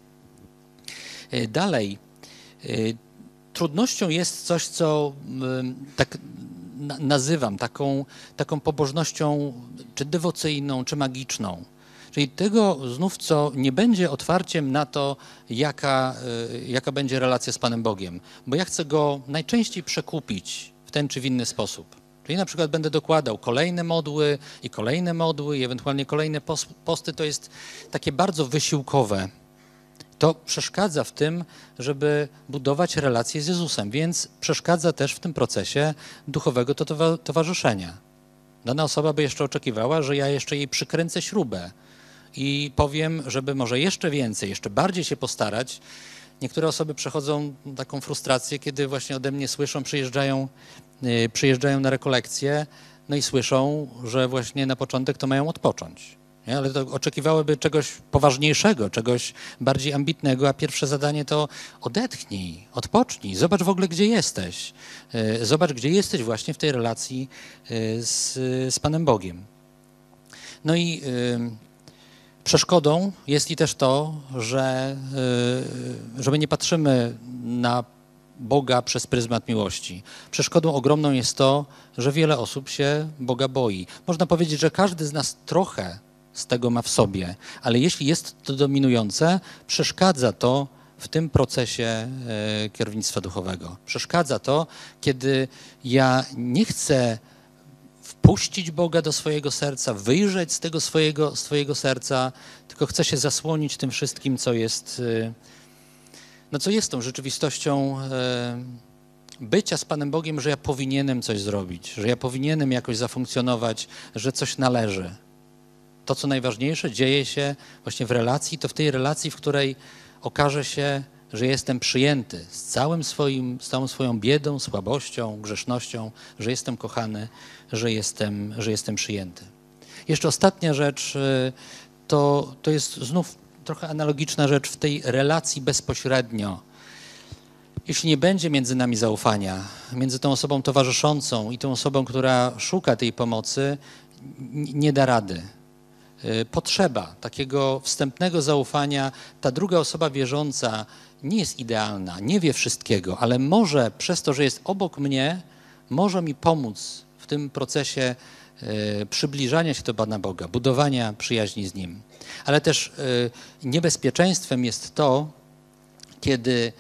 Y, dalej, y, trudnością jest coś, co y, tak na, nazywam taką, taką pobożnością czy dewocyjną, czy magiczną. Czyli tego znów, co nie będzie otwarciem na to, jaka, jaka będzie relacja z Panem Bogiem. Bo ja chcę Go najczęściej przekupić w ten czy w inny sposób. Czyli na przykład będę dokładał kolejne modły i kolejne modły i ewentualnie kolejne posty. To jest takie bardzo wysiłkowe. To przeszkadza w tym, żeby budować relacje z Jezusem, więc przeszkadza też w tym procesie duchowego towarzyszenia. Dana osoba by jeszcze oczekiwała, że ja jeszcze jej przykręcę śrubę i powiem, żeby może jeszcze więcej, jeszcze bardziej się postarać. Niektóre osoby przechodzą taką frustrację, kiedy właśnie ode mnie słyszą, przyjeżdżają, yy, przyjeżdżają na rekolekcje, no i słyszą, że właśnie na początek to mają odpocząć. Nie? Ale to oczekiwałyby czegoś poważniejszego, czegoś bardziej ambitnego, a pierwsze zadanie to odetchnij, odpocznij, zobacz w ogóle, gdzie jesteś. Yy, zobacz, gdzie jesteś właśnie w tej relacji yy, z, z Panem Bogiem. No i yy, przeszkodą jest i też to, że, że my nie patrzymy na Boga przez pryzmat miłości. Przeszkodą ogromną jest to, że wiele osób się Boga boi. Można powiedzieć, że każdy z nas trochę z tego ma w sobie, ale jeśli jest to dominujące, przeszkadza to w tym procesie kierownictwa duchowego. Przeszkadza to, kiedy ja nie chcę wpuścić Boga do swojego serca, wyjrzeć z tego swojego, swojego serca, tylko chcę się zasłonić tym wszystkim, co jest, no co jest tą rzeczywistością bycia z Panem Bogiem, że ja powinienem coś zrobić, że ja powinienem jakoś zafunkcjonować, że coś należy. To, co najważniejsze, dzieje się właśnie w relacji, to w tej relacji, w której okaże się, że jestem przyjęty z całym swoim, z całą swoją biedą, słabością, grzesznością, że jestem kochany, że jestem, że jestem przyjęty. Jeszcze ostatnia rzecz, to, to jest znów trochę analogiczna rzecz w tej relacji bezpośrednio. Jeśli nie będzie między nami zaufania, między tą osobą towarzyszącą i tą osobą, która szuka tej pomocy, nie da rady. Potrzeba takiego wstępnego zaufania. Ta druga osoba wierząca nie jest idealna, nie wie wszystkiego, ale może przez to, że jest obok mnie, może mi pomóc w tym procesie przybliżania się do Pana Boga, budowania przyjaźni z Nim. Ale też niebezpieczeństwem jest to, kiedy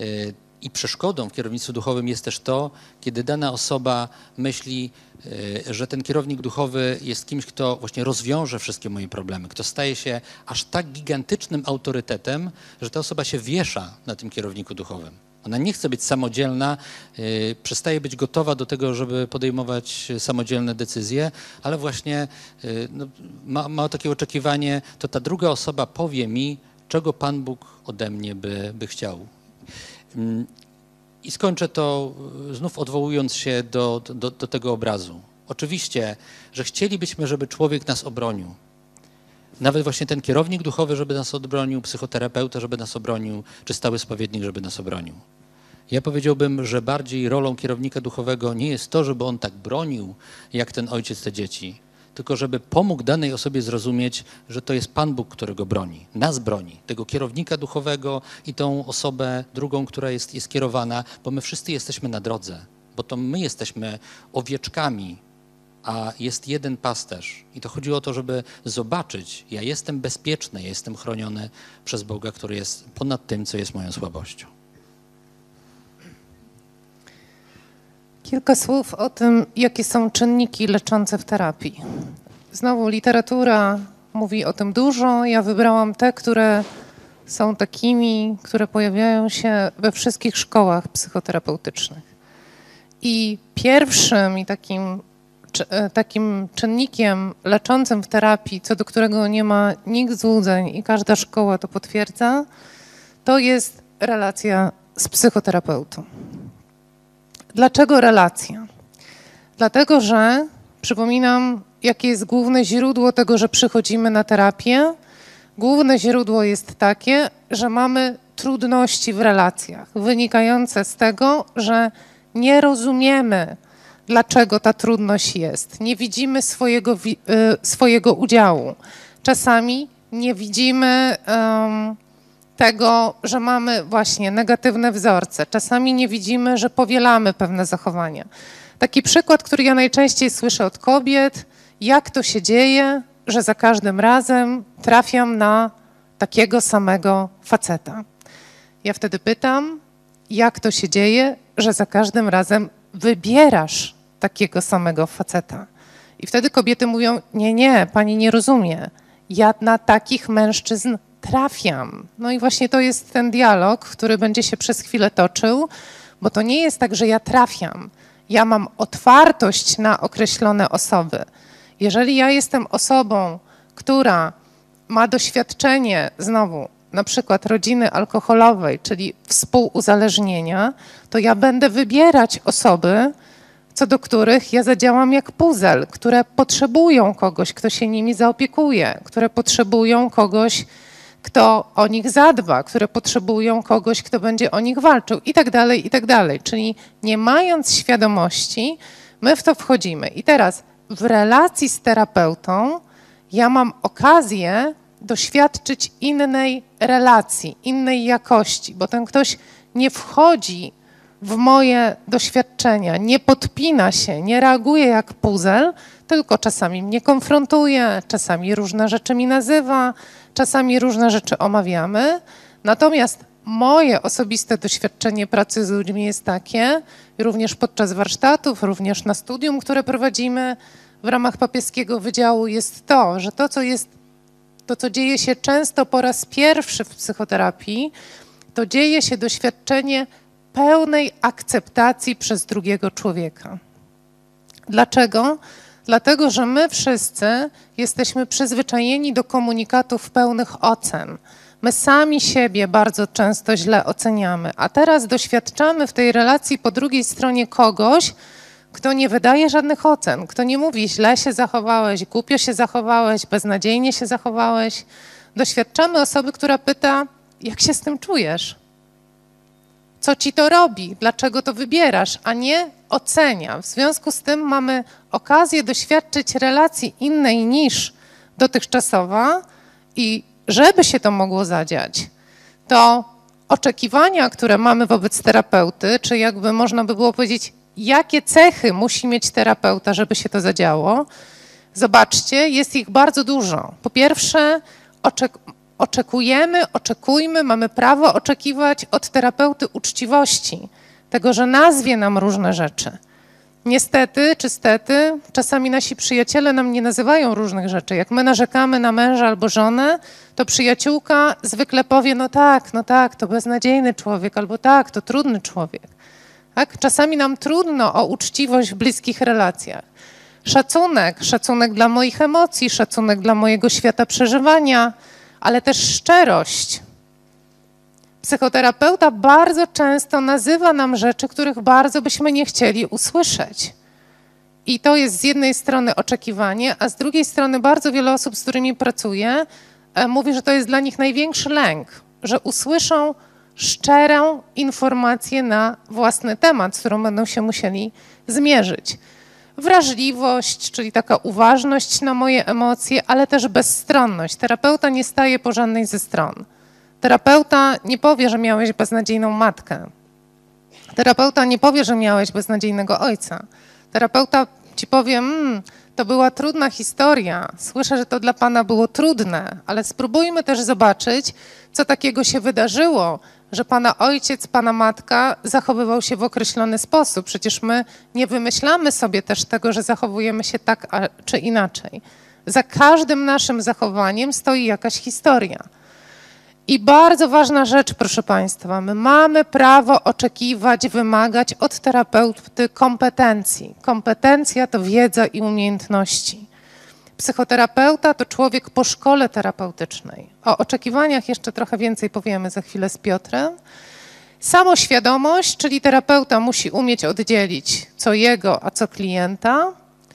i przeszkodą w kierownictwie duchowym jest też to, kiedy dana osoba myśli, że ten kierownik duchowy jest kimś, kto właśnie rozwiąże wszystkie moje problemy, kto staje się aż tak gigantycznym autorytetem, że ta osoba się wiesza na tym kierowniku duchowym. Ona nie chce być samodzielna, yy, przestaje być gotowa do tego, żeby podejmować samodzielne decyzje, ale właśnie yy, no, ma, ma takie oczekiwanie, to ta druga osoba powie mi, czego Pan Bóg ode mnie by, by chciał. Yy, I skończę to znów odwołując się do, do, do tego obrazu. Oczywiście, że chcielibyśmy, żeby człowiek nas obronił. Nawet właśnie ten kierownik duchowy, żeby nas obronił, psychoterapeuta, żeby nas obronił, czy stały spowiednik, żeby nas obronił. Ja powiedziałbym, że bardziej rolą kierownika duchowego nie jest to, żeby on tak bronił, jak ten ojciec te dzieci, tylko żeby pomógł danej osobie zrozumieć, że to jest Pan Bóg, którego broni, nas broni, tego kierownika duchowego i tą osobę drugą, która jest, jest kierowana, bo my wszyscy jesteśmy na drodze, bo to my jesteśmy owieczkami, a jest jeden pasterz. I to chodzi o to, żeby zobaczyć, ja jestem bezpieczny, ja jestem chroniony przez Boga, który jest ponad tym, co jest moją słabością. Kilka słów o tym, jakie są czynniki leczące w terapii. Znowu literatura mówi o tym dużo. Ja wybrałam te, które są takimi, które pojawiają się we wszystkich szkołach psychoterapeutycznych. I pierwszym i takim, takim czynnikiem leczącym w terapii, co do którego nie ma nikt złudzeń i każda szkoła to potwierdza, to jest relacja z psychoterapeutą. Dlaczego relacja? Dlatego, że przypominam, jakie jest główne źródło tego, że przychodzimy na terapię. Główne źródło jest takie, że mamy trudności w relacjach, wynikające z tego, że nie rozumiemy, dlaczego ta trudność jest. Nie widzimy swojego, swojego udziału. Czasami nie widzimy um, tego, że mamy właśnie negatywne wzorce. Czasami nie widzimy, że powielamy pewne zachowania. Taki przykład, który ja najczęściej słyszę od kobiet, jak to się dzieje, że za każdym razem trafiam na takiego samego faceta. Ja wtedy pytam, jak to się dzieje, że za każdym razem wybierasz takiego samego faceta. I wtedy kobiety mówią, nie, nie, pani nie rozumie, ja na takich mężczyzn trafiam. No i właśnie to jest ten dialog, który będzie się przez chwilę toczył, bo to nie jest tak, że ja trafiam. Ja mam otwartość na określone osoby. Jeżeli ja jestem osobą, która ma doświadczenie, znowu, na przykład rodziny alkoholowej, czyli współuzależnienia, to ja będę wybierać osoby, co do których ja zadziałam jak puzzle, które potrzebują kogoś, kto się nimi zaopiekuje, które potrzebują kogoś, kto o nich zadba, które potrzebują kogoś, kto będzie o nich walczył i tak dalej, i tak dalej. Czyli nie mając świadomości, my w to wchodzimy. I teraz w relacji z terapeutą ja mam okazję doświadczyć innej relacji, innej jakości, bo ten ktoś nie wchodzi w moje doświadczenia, nie podpina się, nie reaguje jak puzzle, tylko czasami mnie konfrontuje, czasami różne rzeczy mi nazywa, czasami różne rzeczy omawiamy. Natomiast moje osobiste doświadczenie pracy z ludźmi jest takie, również podczas warsztatów, również na studium, które prowadzimy, w ramach papieskiego wydziału jest to, że to, co jest, to, co dzieje się często po raz pierwszy w psychoterapii, to dzieje się doświadczenie pełnej akceptacji przez drugiego człowieka. Dlaczego? Dlatego, że my wszyscy jesteśmy przyzwyczajeni do komunikatów pełnych ocen. My sami siebie bardzo często źle oceniamy, a teraz doświadczamy w tej relacji po drugiej stronie kogoś, kto nie wydaje żadnych ocen, kto nie mówi źle się zachowałeś, głupio się zachowałeś, beznadziejnie się zachowałeś. Doświadczamy osoby, która pyta, jak się z tym czujesz? Co ci to robi? Dlaczego to wybierasz? A nie ocenia. W związku z tym mamy okazję doświadczyć relacji innej niż dotychczasowa i żeby się to mogło zadziać, to oczekiwania, które mamy wobec terapeuty, czy jakby można by było powiedzieć, jakie cechy musi mieć terapeuta, żeby się to zadziało, zobaczcie, jest ich bardzo dużo. Po pierwsze, oczek oczekujemy, oczekujmy, mamy prawo oczekiwać od terapeuty uczciwości, tego, że nazwie nam różne rzeczy. Niestety, czy stety, czasami nasi przyjaciele nam nie nazywają różnych rzeczy. Jak my narzekamy na męża albo żonę, to przyjaciółka zwykle powie, no tak, no tak, to beznadziejny człowiek, albo tak, to trudny człowiek. Tak? Czasami nam trudno o uczciwość w bliskich relacjach. Szacunek, szacunek dla moich emocji, szacunek dla mojego świata przeżywania, ale też szczerość. Psychoterapeuta bardzo często nazywa nam rzeczy, których bardzo byśmy nie chcieli usłyszeć. I to jest z jednej strony oczekiwanie, a z drugiej strony bardzo wiele osób, z którymi pracuję, mówi, że to jest dla nich największy lęk, że usłyszą szczerą informację na własny temat, z którą będą się musieli zmierzyć. Wrażliwość, czyli taka uważność na moje emocje, ale też bezstronność. Terapeuta nie staje po żadnej ze stron. Terapeuta nie powie, że miałeś beznadziejną matkę. Terapeuta nie powie, że miałeś beznadziejnego ojca. Terapeuta ci powie, mmm, to była trudna historia, słyszę, że to dla pana było trudne, ale spróbujmy też zobaczyć, co takiego się wydarzyło, że pana ojciec, pana matka zachowywał się w określony sposób. Przecież my nie wymyślamy sobie też tego, że zachowujemy się tak czy inaczej. Za każdym naszym zachowaniem stoi jakaś historia. I bardzo ważna rzecz, proszę państwa, my mamy prawo oczekiwać, wymagać od terapeuty kompetencji. Kompetencja to wiedza i umiejętności. Psychoterapeuta to człowiek po szkole terapeutycznej. O oczekiwaniach jeszcze trochę więcej powiemy za chwilę z Piotrem. Samoświadomość, czyli terapeuta musi umieć oddzielić co jego, a co klienta.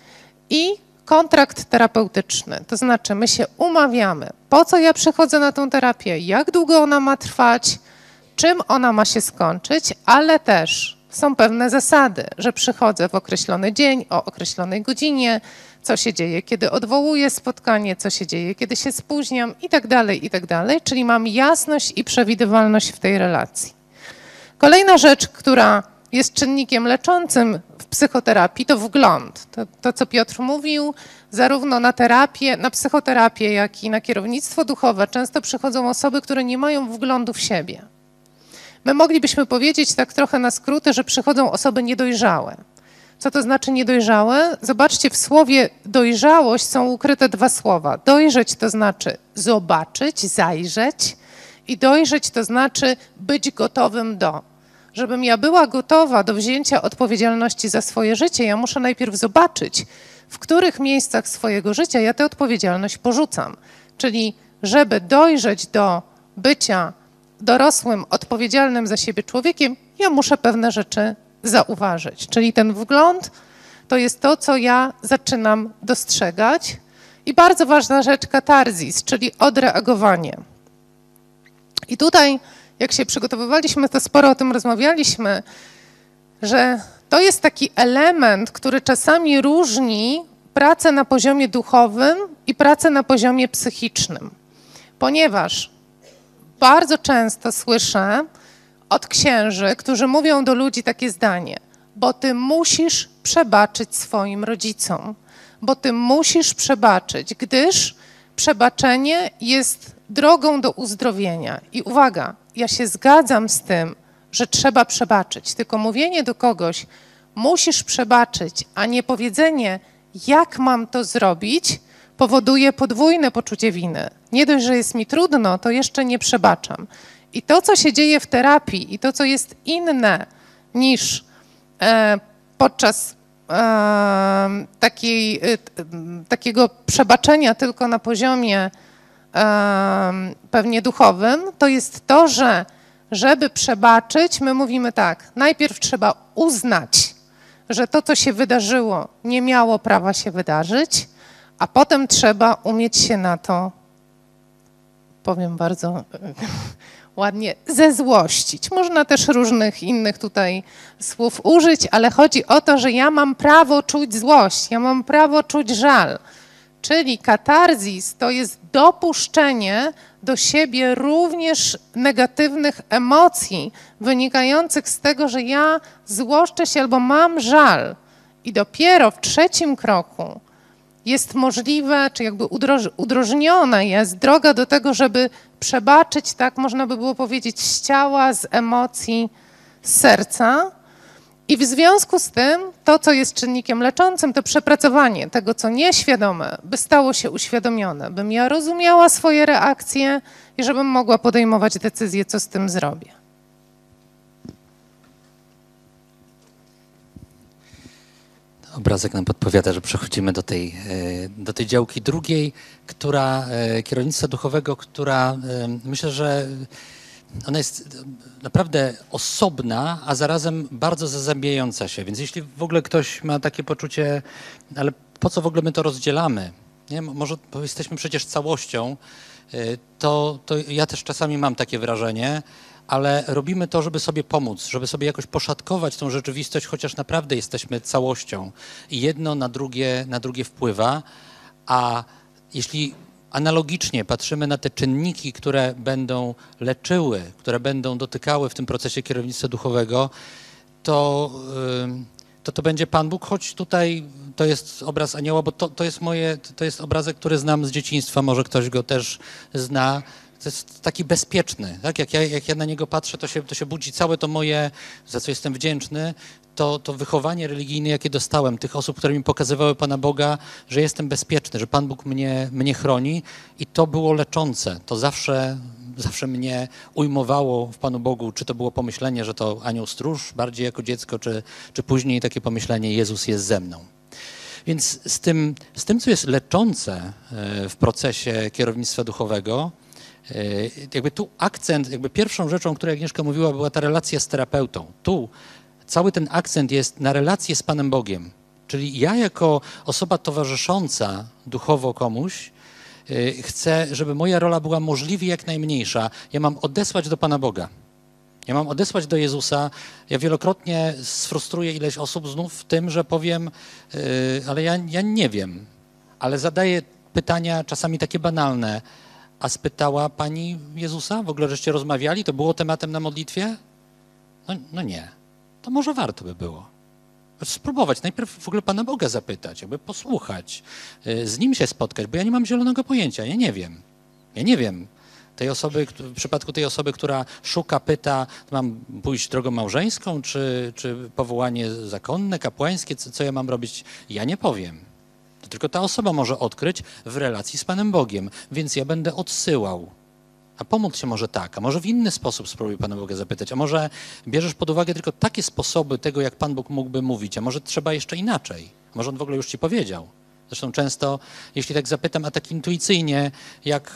I kontrakt terapeutyczny, to znaczy my się umawiamy, po co ja przychodzę na tą terapię, jak długo ona ma trwać, czym ona ma się skończyć, ale też są pewne zasady, że przychodzę w określony dzień, o określonej godzinie, co się dzieje, kiedy odwołuję spotkanie, co się dzieje, kiedy się spóźniam i tak dalej, i tak dalej, czyli mam jasność i przewidywalność w tej relacji. Kolejna rzecz, która jest czynnikiem leczącym w psychoterapii, to wgląd. To, to, co Piotr mówił, zarówno na terapię, na psychoterapię, jak i na kierownictwo duchowe często przychodzą osoby, które nie mają wglądu w siebie. My moglibyśmy powiedzieć tak trochę na skróty, że przychodzą osoby niedojrzałe. Co to znaczy niedojrzałe? Zobaczcie, w słowie dojrzałość są ukryte dwa słowa. Dojrzeć to znaczy zobaczyć, zajrzeć i dojrzeć to znaczy być gotowym do. Żebym ja była gotowa do wzięcia odpowiedzialności za swoje życie, ja muszę najpierw zobaczyć, w których miejscach swojego życia ja tę odpowiedzialność porzucam. Czyli żeby dojrzeć do bycia dorosłym, odpowiedzialnym za siebie człowiekiem, ja muszę pewne rzeczy zauważyć. Czyli ten wgląd to jest to, co ja zaczynam dostrzegać. I bardzo ważna rzecz, katarzis, czyli odreagowanie. I tutaj, jak się przygotowywaliśmy, to sporo o tym rozmawialiśmy, że to jest taki element, który czasami różni pracę na poziomie duchowym i pracę na poziomie psychicznym. Ponieważ bardzo często słyszę od księży, którzy mówią do ludzi takie zdanie, bo ty musisz przebaczyć swoim rodzicom, bo ty musisz przebaczyć, gdyż przebaczenie jest drogą do uzdrowienia. I uwaga, ja się zgadzam z tym, że trzeba przebaczyć, tylko mówienie do kogoś, musisz przebaczyć, a nie powiedzenie, jak mam to zrobić, powoduje podwójne poczucie winy. Nie dość, że jest mi trudno, to jeszcze nie przebaczam. I to, co się dzieje w terapii i to, co jest inne niż e, podczas e, takiej, e, takiego przebaczenia tylko na poziomie e, pewnie duchowym, to jest to, że żeby przebaczyć, my mówimy tak, najpierw trzeba uznać, że to, co się wydarzyło, nie miało prawa się wydarzyć, a potem trzeba umieć się na to, powiem bardzo ładnie, zezłościć. Można też różnych innych tutaj słów użyć, ale chodzi o to, że ja mam prawo czuć złość, ja mam prawo czuć żal. Czyli katarzis to jest dopuszczenie do siebie również negatywnych emocji wynikających z tego, że ja złoszczę się albo mam żal. I dopiero w trzecim kroku jest możliwe, czy jakby udroż, udrożniona jest droga do tego, żeby przebaczyć, tak można by było powiedzieć, z ciała, z emocji, z serca. I w związku z tym to, co jest czynnikiem leczącym, to przepracowanie tego, co nieświadome, by stało się uświadomione, bym ja rozumiała swoje reakcje i żebym mogła podejmować decyzję, co z tym zrobię. Obrazek nam podpowiada, że przechodzimy do tej, do tej działki drugiej, która kierownictwa duchowego, która myślę, że ona jest naprawdę osobna, a zarazem bardzo zazębiająca się. Więc jeśli w ogóle ktoś ma takie poczucie, ale po co w ogóle my to rozdzielamy? Nie? Może bo jesteśmy przecież całością, to, to ja też czasami mam takie wrażenie, ale robimy to, żeby sobie pomóc, żeby sobie jakoś poszatkować tą rzeczywistość, chociaż naprawdę jesteśmy całością i jedno na drugie, na drugie wpływa, a jeśli analogicznie patrzymy na te czynniki, które będą leczyły, które będą dotykały w tym procesie kierownictwa duchowego, to to, to będzie Pan Bóg, choć tutaj to jest obraz anioła, bo to, to jest moje, to jest obrazek, który znam z dzieciństwa, może ktoś go też zna. To jest taki bezpieczny, tak? Jak ja, jak ja na niego patrzę, to się, to się budzi całe to moje, za co jestem wdzięczny, to, to wychowanie religijne, jakie dostałem, tych osób, które mi pokazywały Pana Boga, że jestem bezpieczny, że Pan Bóg mnie, mnie chroni i to było leczące. To zawsze, zawsze mnie ujmowało w Panu Bogu, czy to było pomyślenie, że to anioł stróż, bardziej jako dziecko, czy, czy później takie pomyślenie, Jezus jest ze mną. Więc z tym, z tym, co jest leczące w procesie kierownictwa duchowego, jakby tu akcent, jakby pierwszą rzeczą, o której Agnieszka mówiła, była ta relacja z terapeutą. Tu cały ten akcent jest na relację z Panem Bogiem. Czyli ja jako osoba towarzysząca duchowo komuś chcę, żeby moja rola była możliwie jak najmniejsza. Ja mam odesłać do Pana Boga. Ja mam odesłać do Jezusa. Ja wielokrotnie sfrustruję ileś osób znów w tym, że powiem, yy, ale ja, ja nie wiem. Ale zadaję pytania czasami takie banalne. A spytała Pani Jezusa? W ogóle żeście rozmawiali? To było tematem na modlitwie? No, no nie. To może warto by było. Spróbować. Najpierw w ogóle Pana Boga zapytać, jakby posłuchać, z Nim się spotkać, bo ja nie mam zielonego pojęcia. Ja nie wiem. Ja nie wiem. Tej osoby, w przypadku tej osoby, która szuka, pyta, mam pójść drogą małżeńską, czy, czy powołanie zakonne, kapłańskie, co, co ja mam robić? Ja nie powiem. To tylko ta osoba może odkryć w relacji z Panem Bogiem, więc ja będę odsyłał. A pomóc się może tak, a może w inny sposób spróbuj Pana Boga zapytać, a może bierzesz pod uwagę tylko takie sposoby tego, jak Pan Bóg mógłby mówić, a może trzeba jeszcze inaczej, a może On w ogóle już Ci powiedział. Zresztą często, jeśli tak zapytam, a tak intuicyjnie, jak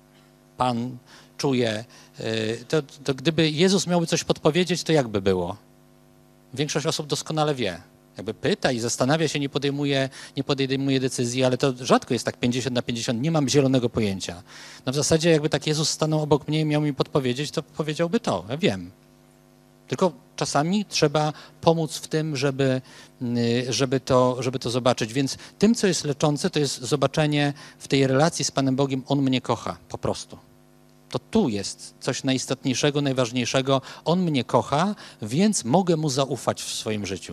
Pan czuje, to, to gdyby Jezus miałby coś podpowiedzieć, to jak by było? Większość osób doskonale wie. Jakby pyta i zastanawia się, nie podejmuje, nie podejmuje decyzji, ale to rzadko jest tak pięćdziesiąt na pięćdziesiąt, nie mam zielonego pojęcia. No w zasadzie jakby tak Jezus stanął obok mnie i miał mi podpowiedzieć, to powiedziałby to, ja wiem. Tylko czasami trzeba pomóc w tym, żeby, żeby, to, żeby to zobaczyć. Więc tym, co jest leczące, to jest zobaczenie w tej relacji z Panem Bogiem, On mnie kocha, po prostu. To tu jest coś najistotniejszego, najważniejszego. On mnie kocha, więc mogę Mu zaufać w swoim życiu.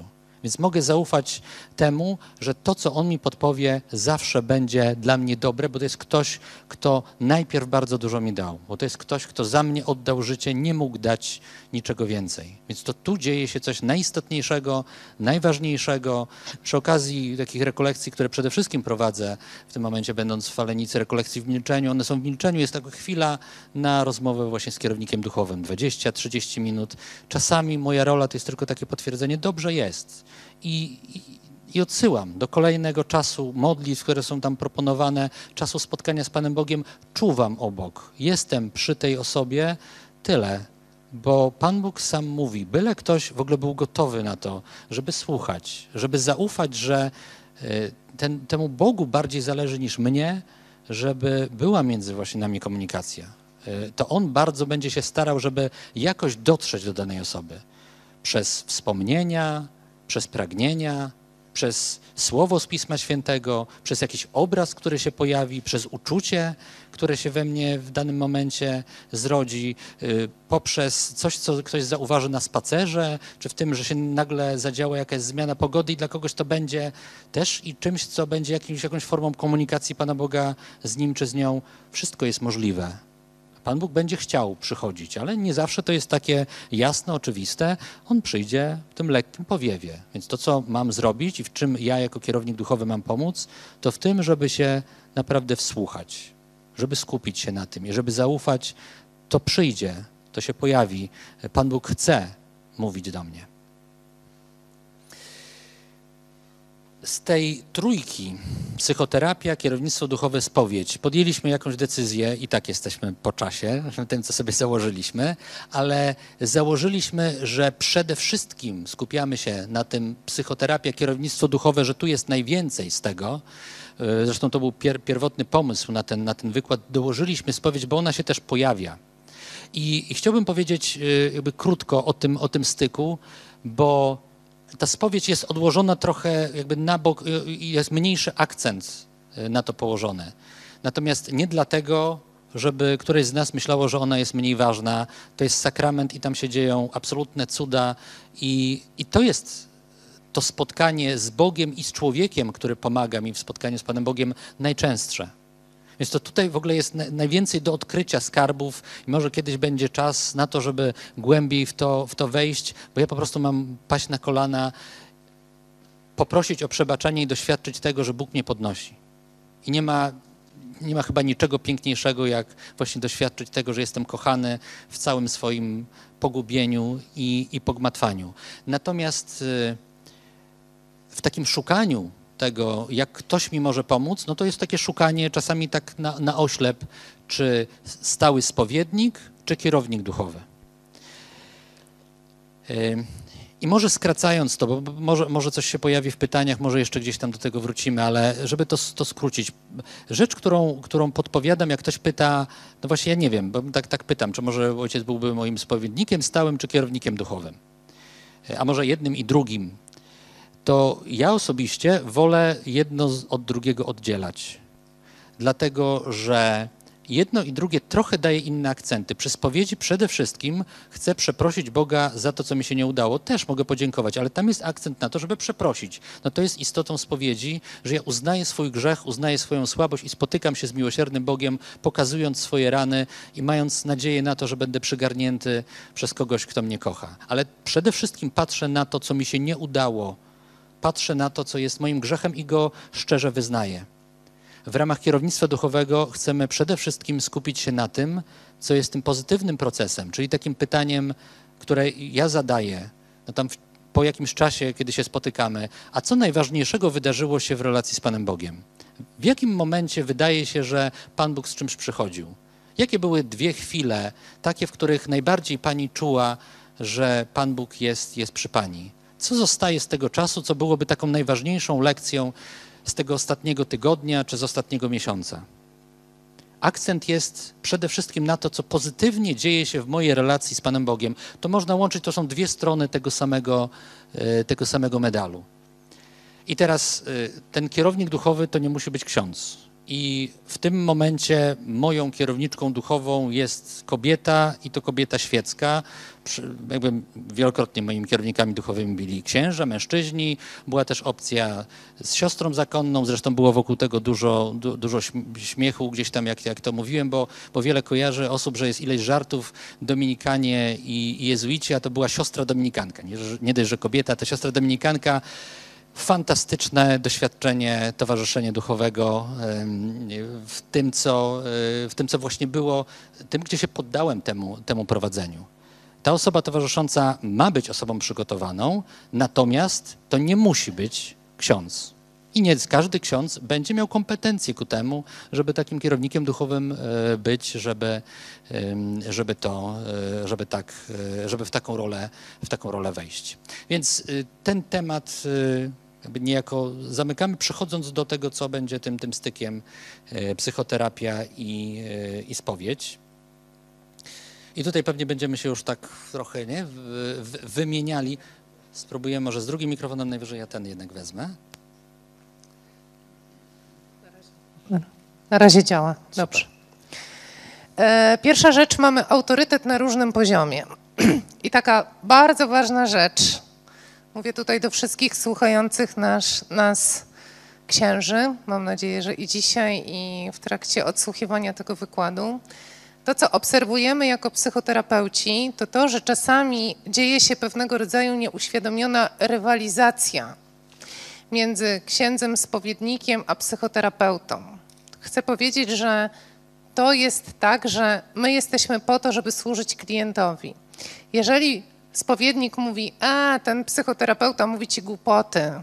Więc mogę zaufać temu, że to, co on mi podpowie, zawsze będzie dla mnie dobre, bo to jest ktoś, kto najpierw bardzo dużo mi dał, bo to jest ktoś, kto za mnie oddał życie, nie mógł dać niczego więcej. Więc to tu dzieje się coś najistotniejszego, najważniejszego. Przy okazji takich rekolekcji, które przede wszystkim prowadzę w tym momencie, będąc w Falenicy, rekolekcji w milczeniu, one są w milczeniu, jest taka chwila na rozmowę właśnie z kierownikiem duchowym, dwadzieścia trzydzieści minut. Czasami moja rola to jest tylko takie potwierdzenie, dobrze jest. I, i, I odsyłam do kolejnego czasu modlitw, które są tam proponowane, czasu spotkania z Panem Bogiem, czuwam obok, jestem przy tej osobie, tyle, bo Pan Bóg sam mówi, byle ktoś w ogóle był gotowy na to, żeby słuchać, żeby zaufać, że ten, temu Bogu bardziej zależy niż mnie, żeby była między właśnie nami komunikacja. To On bardzo będzie się starał, żeby jakoś dotrzeć do danej osoby. Przez wspomnienia, przez pragnienia, przez słowo z Pisma Świętego, przez jakiś obraz, który się pojawi, przez uczucie, które się we mnie w danym momencie zrodzi, poprzez coś, co ktoś zauważy na spacerze, czy w tym, że się nagle zadziała jakaś zmiana pogody i dla kogoś to będzie też i czymś, co będzie jakimś, jakąś formą komunikacji Pana Boga z nim czy z nią. Wszystko jest możliwe. Pan Bóg będzie chciał przychodzić, ale nie zawsze to jest takie jasne, oczywiste. On przyjdzie w tym lekkim powiewie. Więc to, co mam zrobić i w czym ja jako kierownik duchowy mam pomóc, to w tym, żeby się naprawdę wsłuchać, żeby skupić się na tym i żeby zaufać, to przyjdzie, to się pojawi. Pan Bóg chce mówić do mnie. Z tej trójki, psychoterapia, kierownictwo duchowe, spowiedź, podjęliśmy jakąś decyzję i tak jesteśmy po czasie, tym, co sobie założyliśmy, ale założyliśmy, że przede wszystkim skupiamy się na tym psychoterapia, kierownictwo duchowe, że tu jest najwięcej z tego. Zresztą to był pier, pierwotny pomysł na ten, na ten wykład. Dołożyliśmy spowiedź, bo ona się też pojawia. I, i chciałbym powiedzieć jakby krótko o tym, o tym styku, bo ta spowiedź jest odłożona trochę jakby na bok i jest mniejszy akcent na to położony. Natomiast nie dlatego, żeby któreś z nas myślało, że ona jest mniej ważna. To jest sakrament i tam się dzieją absolutne cuda i, i to jest to spotkanie z Bogiem i z człowiekiem, który pomaga mi w spotkaniu z Panem Bogiem, najczęstsze. Więc to tutaj w ogóle jest najwięcej do odkrycia skarbów i może kiedyś będzie czas na to, żeby głębiej w to, w to wejść, bo ja po prostu mam paść na kolana, poprosić o przebaczenie i doświadczyć tego, że Bóg mnie podnosi. I nie ma, nie ma chyba niczego piękniejszego, jak właśnie doświadczyć tego, że jestem kochany w całym swoim pogubieniu i, i pogmatwaniu. Natomiast w takim szukaniu tego, jak ktoś mi może pomóc, no to jest takie szukanie czasami tak na, na oślep, czy stały spowiednik, czy kierownik duchowy. I może skracając to, bo może, może coś się pojawi w pytaniach, może jeszcze gdzieś tam do tego wrócimy, ale żeby to, to skrócić. Rzecz, którą, którą podpowiadam, jak ktoś pyta, no właśnie ja nie wiem, bo tak, tak pytam, czy może ojciec byłby moim spowiednikiem stałym, czy kierownikiem duchowym, a może jednym i drugim, to ja osobiście wolę jedno od drugiego oddzielać. Dlatego, że jedno i drugie trochę daje inne akcenty. Przy spowiedzi przede wszystkim chcę przeprosić Boga za to, co mi się nie udało. Też mogę podziękować, ale tam jest akcent na to, żeby przeprosić. No to jest istotą spowiedzi, że ja uznaję swój grzech, uznaję swoją słabość i spotykam się z miłosiernym Bogiem, pokazując swoje rany i mając nadzieję na to, że będę przygarnięty przez kogoś, kto mnie kocha. Ale przede wszystkim patrzę na to, co mi się nie udało. Patrzę na to, co jest moim grzechem i go szczerze wyznaję. W ramach kierownictwa duchowego chcemy przede wszystkim skupić się na tym, co jest tym pozytywnym procesem, czyli takim pytaniem, które ja zadaję, no tam w, po jakimś czasie, kiedy się spotykamy, a co najważniejszego wydarzyło się w relacji z Panem Bogiem? W jakim momencie wydaje się, że Pan Bóg z czymś przychodził? Jakie były dwie chwile, takie, w których najbardziej Pani czuła, że Pan Bóg jest, jest przy Pani? Co zostaje z tego czasu, co byłoby taką najważniejszą lekcją z tego ostatniego tygodnia czy z ostatniego miesiąca? Akcent jest przede wszystkim na to, co pozytywnie dzieje się w mojej relacji z Panem Bogiem. To można łączyć, to są dwie strony tego samego, tego samego medalu. I teraz ten kierownik duchowy to nie musi być ksiądz. I w tym momencie moją kierowniczką duchową jest kobieta i to kobieta świecka. Jakby wielokrotnie moimi kierownikami duchowymi byli księża, mężczyźni. Była też opcja z siostrą zakonną, zresztą było wokół tego dużo, du, dużo śmiechu gdzieś tam, jak, jak to mówiłem, bo, bo wiele kojarzy osób, że jest ileś żartów Dominikanie i, i jezuici, a to była siostra dominikanka. Nie, nie dość, że kobieta, to siostra dominikanka. Fantastyczne doświadczenie, towarzyszenie duchowego w tym, co, w tym, co właśnie było, tym, gdzie się poddałem temu, temu prowadzeniu. Ta osoba towarzysząca ma być osobą przygotowaną, natomiast to nie musi być ksiądz. I nie każdy ksiądz będzie miał kompetencje ku temu, żeby takim kierownikiem duchowym być, żeby, żeby, to, żeby, tak, żeby w taką rolę, w taką rolę wejść. Więc ten temat jakby niejako zamykamy, przechodząc do tego, co będzie tym, tym stykiem psychoterapia i, i spowiedź. I tutaj pewnie będziemy się już tak trochę nie, w, w, wymieniali. Spróbuję może z drugim mikrofonem, najwyżej ja ten jednak wezmę. Na razie działa. Dobrze. E, pierwsza rzecz, mamy autorytet na różnym poziomie. I taka bardzo ważna rzecz, mówię tutaj do wszystkich słuchających nas, nas księży, mam nadzieję, że i dzisiaj, i w trakcie odsłuchiwania tego wykładu. To, co obserwujemy jako psychoterapeuci, to to, że czasami dzieje się pewnego rodzaju nieuświadomiona rywalizacja między księdzem spowiednikiem a psychoterapeutą. Chcę powiedzieć, że to jest tak, że my jesteśmy po to, żeby służyć klientowi. Jeżeli spowiednik mówi, a ten psychoterapeuta mówi ci głupoty,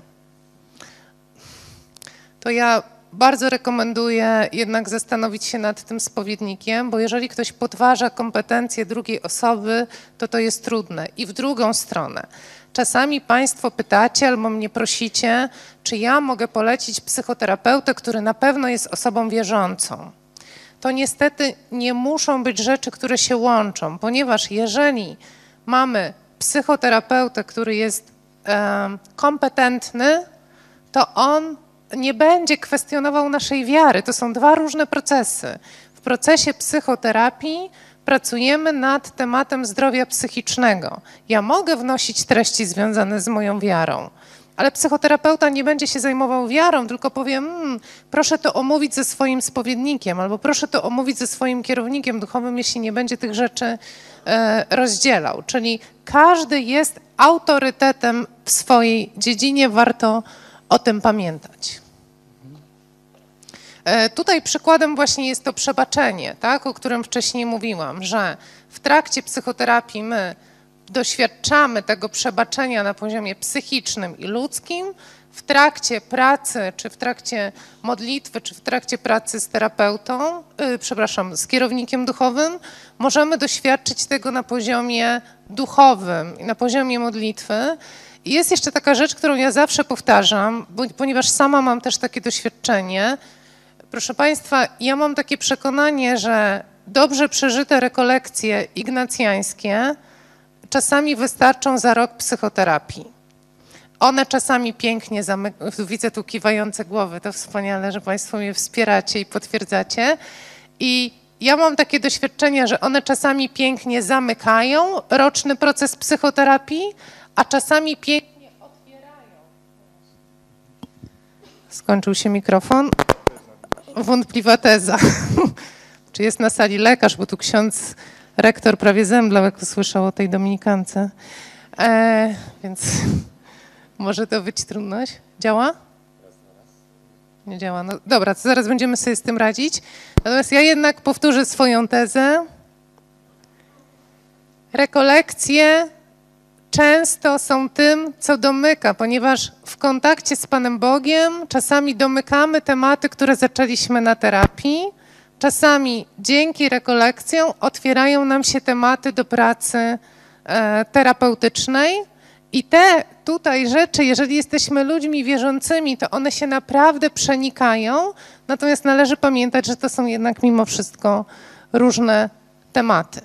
to ja bardzo rekomenduję jednak zastanowić się nad tym spowiednikiem, bo jeżeli ktoś podważa kompetencje drugiej osoby, to to jest trudne. I w drugą stronę. Czasami Państwo pytacie albo mnie prosicie, czy ja mogę polecić psychoterapeutę, który na pewno jest osobą wierzącą. To niestety nie muszą być rzeczy, które się łączą, ponieważ jeżeli mamy psychoterapeutę, który jest e, kompetentny, to on nie będzie kwestionował naszej wiary. To są dwa różne procesy. W procesie psychoterapii pracujemy nad tematem zdrowia psychicznego. Ja mogę wnosić treści związane z moją wiarą, ale psychoterapeuta nie będzie się zajmował wiarą, tylko powie, mmm, proszę to omówić ze swoim spowiednikiem albo proszę to omówić ze swoim kierownikiem duchowym, jeśli nie będzie tych rzeczy e, rozdzielał. Czyli każdy jest autorytetem w swojej dziedzinie, warto o tym pamiętać. E, tutaj przykładem właśnie jest to przebaczenie, tak, o którym wcześniej mówiłam, że w trakcie psychoterapii my doświadczamy tego przebaczenia na poziomie psychicznym i ludzkim. W trakcie pracy, czy w trakcie modlitwy, czy w trakcie pracy z terapeutą, yy, przepraszam, z kierownikiem duchowym, możemy doświadczyć tego na poziomie duchowym i na poziomie modlitwy. I jest jeszcze taka rzecz, którą ja zawsze powtarzam, bo, ponieważ sama mam też takie doświadczenie. Proszę Państwa, ja mam takie przekonanie, że dobrze przeżyte rekolekcje ignacjańskie czasami wystarczą za rok psychoterapii. One czasami pięknie zamykają, widzę tu kiwające głowy, to wspaniale, że Państwo mnie wspieracie i potwierdzacie. I ja mam takie doświadczenie, że one czasami pięknie zamykają roczny proces psychoterapii, a czasami pięknie otwierają. Skończył się mikrofon. Wątpliwa teza. Czy jest na sali lekarz, bo tu ksiądz rektor prawie zemdlał, jak usłyszał o tej dominikance. E, więc może to być trudność. Działa? Nie działa. No dobra, to zaraz będziemy sobie z tym radzić. Natomiast ja jednak powtórzę swoją tezę. Rekolekcje często są tym, co domyka, ponieważ w kontakcie z Panem Bogiem czasami domykamy tematy, które zaczęliśmy na terapii. Czasami dzięki rekolekcjom otwierają nam się tematy do pracy e, terapeutycznej i te tutaj rzeczy, jeżeli jesteśmy ludźmi wierzącymi, to one się naprawdę przenikają, natomiast należy pamiętać, że to są jednak mimo wszystko różne tematy.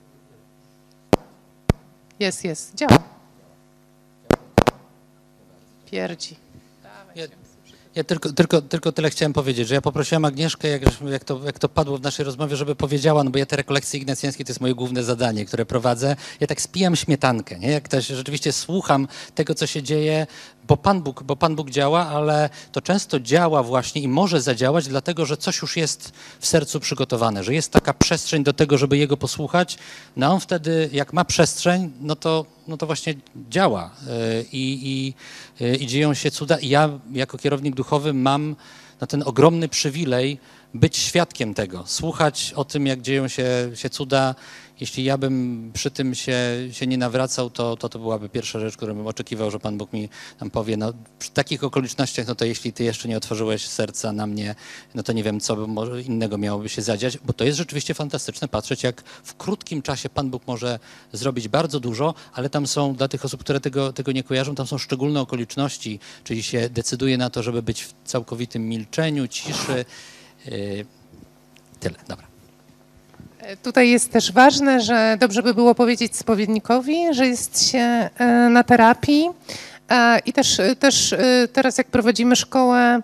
Jest, jest, działa. Pierdzi. Ja, Ja tylko, tylko, tylko tyle chciałem powiedzieć, że ja poprosiłem Agnieszkę, jak, jak, to, jak to padło w naszej rozmowie, żeby powiedziała, no bo ja te rekolekcje ignacjańskie to jest moje główne zadanie, które prowadzę. Ja tak spijam śmietankę, nie? Jak też rzeczywiście słucham tego, co się dzieje, bo Pan Bóg, bo Pan Bóg działa, ale to często działa właśnie i może zadziałać, dlatego że coś już jest w sercu przygotowane, że jest taka przestrzeń do tego, żeby Jego posłuchać. No a on wtedy, jak ma przestrzeń, no to, no to właśnie działa i, i, i dzieją się cuda. I ja jako kierownik duchowy mam no, ten ogromny przywilej być świadkiem tego, słuchać o tym, jak dzieją się, się cuda. Jeśli ja bym przy tym się, się nie nawracał, to, to to byłaby pierwsza rzecz, którą bym oczekiwał, że Pan Bóg mi tam powie, no przy takich okolicznościach, no to jeśli Ty jeszcze nie otworzyłeś serca na mnie, no to nie wiem, co by może innego miałoby się zadziać, bo to jest rzeczywiście fantastyczne patrzeć, jak w krótkim czasie Pan Bóg może zrobić bardzo dużo, ale tam są, dla tych osób, które tego, tego nie kojarzą, tam są szczególne okoliczności, czyli się decyduje na to, żeby być w całkowitym milczeniu, ciszy. Yy, tyle, dobra. Tutaj jest też ważne, że dobrze by było powiedzieć spowiednikowi, że jest się na terapii i też, też teraz jak prowadzimy szkołę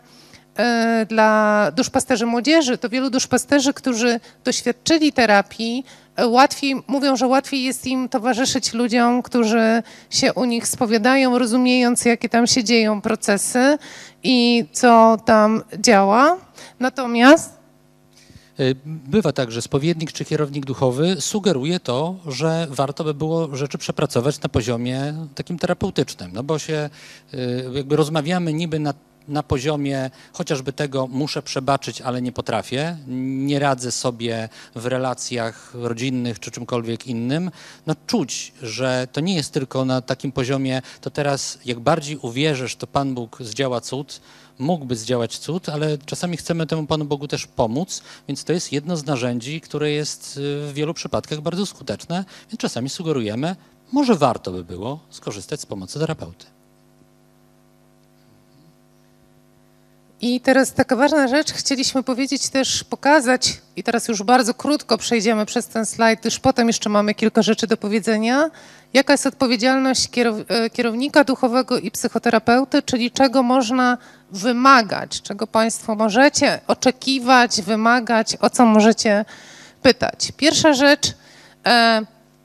dla duszpasterzy młodzieży, to wielu duszpasterzy, którzy doświadczyli terapii, łatwiej, mówią, że łatwiej jest im towarzyszyć ludziom, którzy się u nich spowiadają, rozumiejąc, jakie tam się dzieją procesy i co tam działa. Natomiast bywa tak, że spowiednik czy kierownik duchowy sugeruje to, że warto by było rzeczy przepracować na poziomie takim terapeutycznym, no bo się jakby rozmawiamy niby na, na poziomie chociażby tego muszę przebaczyć, ale nie potrafię, nie radzę sobie w relacjach rodzinnych czy czymkolwiek innym. No czuć, że to nie jest tylko na takim poziomie, to teraz jak bardziej uwierzysz, to Pan Bóg zdziała cud, mógłby zdziałać cud, ale czasami chcemy temu Panu Bogu też pomóc, więc to jest jedno z narzędzi, które jest w wielu przypadkach bardzo skuteczne, więc czasami sugerujemy, może warto by było skorzystać z pomocy terapeuty. I teraz taka ważna rzecz, chcieliśmy powiedzieć też, pokazać, i teraz już bardzo krótko przejdziemy przez ten slajd, już potem jeszcze mamy kilka rzeczy do powiedzenia, jaka jest odpowiedzialność kierow kierownika duchowego i psychoterapeuty, czyli czego można wymagać, czego Państwo możecie oczekiwać, wymagać, o co możecie pytać. Pierwsza rzecz, e,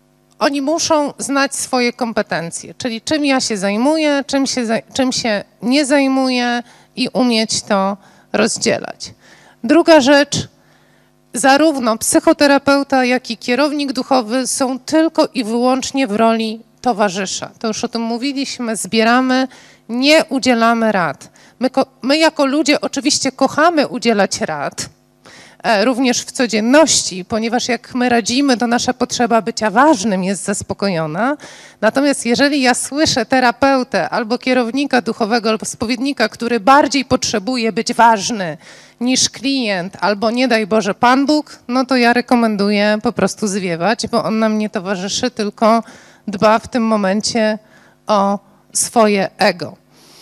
oni muszą znać swoje kompetencje, czyli czym ja się zajmuję, czym się, czym się nie zajmuję, i umieć to rozdzielać. Druga rzecz, zarówno psychoterapeuta, jak i kierownik duchowy są tylko i wyłącznie w roli towarzysza. To już o tym mówiliśmy, zbieramy, nie udzielamy rad. My, my jako ludzie oczywiście kochamy udzielać rad, również w codzienności, ponieważ jak my radzimy, to nasza potrzeba bycia ważnym jest zaspokojona. Natomiast jeżeli ja słyszę terapeutę albo kierownika duchowego, albo spowiednika, który bardziej potrzebuje być ważny niż klient, albo nie daj Boże Pan Bóg, no to ja rekomenduję po prostu zwiewać, bo on nam nie towarzyszy, tylko dba w tym momencie o swoje ego.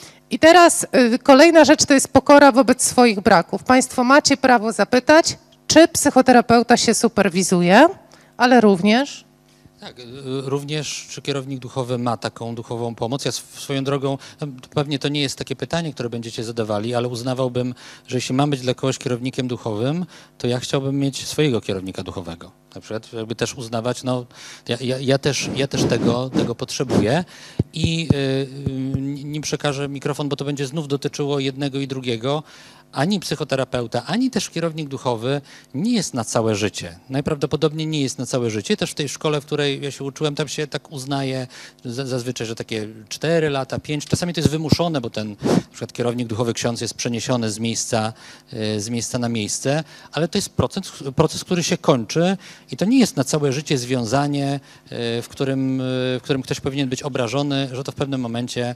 I teraz y, kolejna rzecz to jest pokora wobec swoich braków. Państwo macie prawo zapytać, czy psychoterapeuta się superwizuje, ale również... Tak, również czy kierownik duchowy ma taką duchową pomoc? Ja swoją drogą, pewnie to nie jest takie pytanie, które będziecie zadawali, ale uznawałbym, że jeśli mam być dla kogoś kierownikiem duchowym, to ja chciałbym mieć swojego kierownika duchowego. Na przykład, jakby też uznawać, no ja, ja, ja też, ja też tego, tego potrzebuję i yy, nim przekażę mikrofon, bo to będzie znów dotyczyło jednego i drugiego, ani psychoterapeuta, ani też kierownik duchowy nie jest na całe życie. Najprawdopodobniej nie jest na całe życie. Też w tej szkole, w której ja się uczyłem, tam się tak uznaje zazwyczaj, że takie cztery lata, pięć. Czasami to jest wymuszone, bo ten na przykład kierownik duchowy, ksiądz jest przeniesiony z miejsca, z miejsca na miejsce, ale to jest proces, proces, który się kończy i to nie jest na całe życie związanie, w którym, w którym ktoś powinien być obrażony, że to w pewnym momencie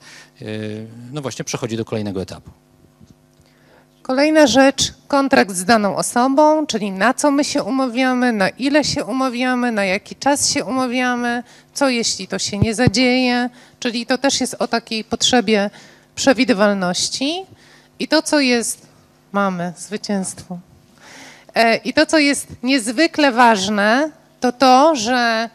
no właśnie przechodzi do kolejnego etapu. Kolejna rzecz, kontrakt z daną osobą, czyli na co my się umawiamy, na ile się umawiamy, na jaki czas się umawiamy, co jeśli to się nie zadzieje, czyli to też jest o takiej potrzebie przewidywalności. I to, co jest, mamy zwycięstwo, e, i to, co jest niezwykle ważne, to to, że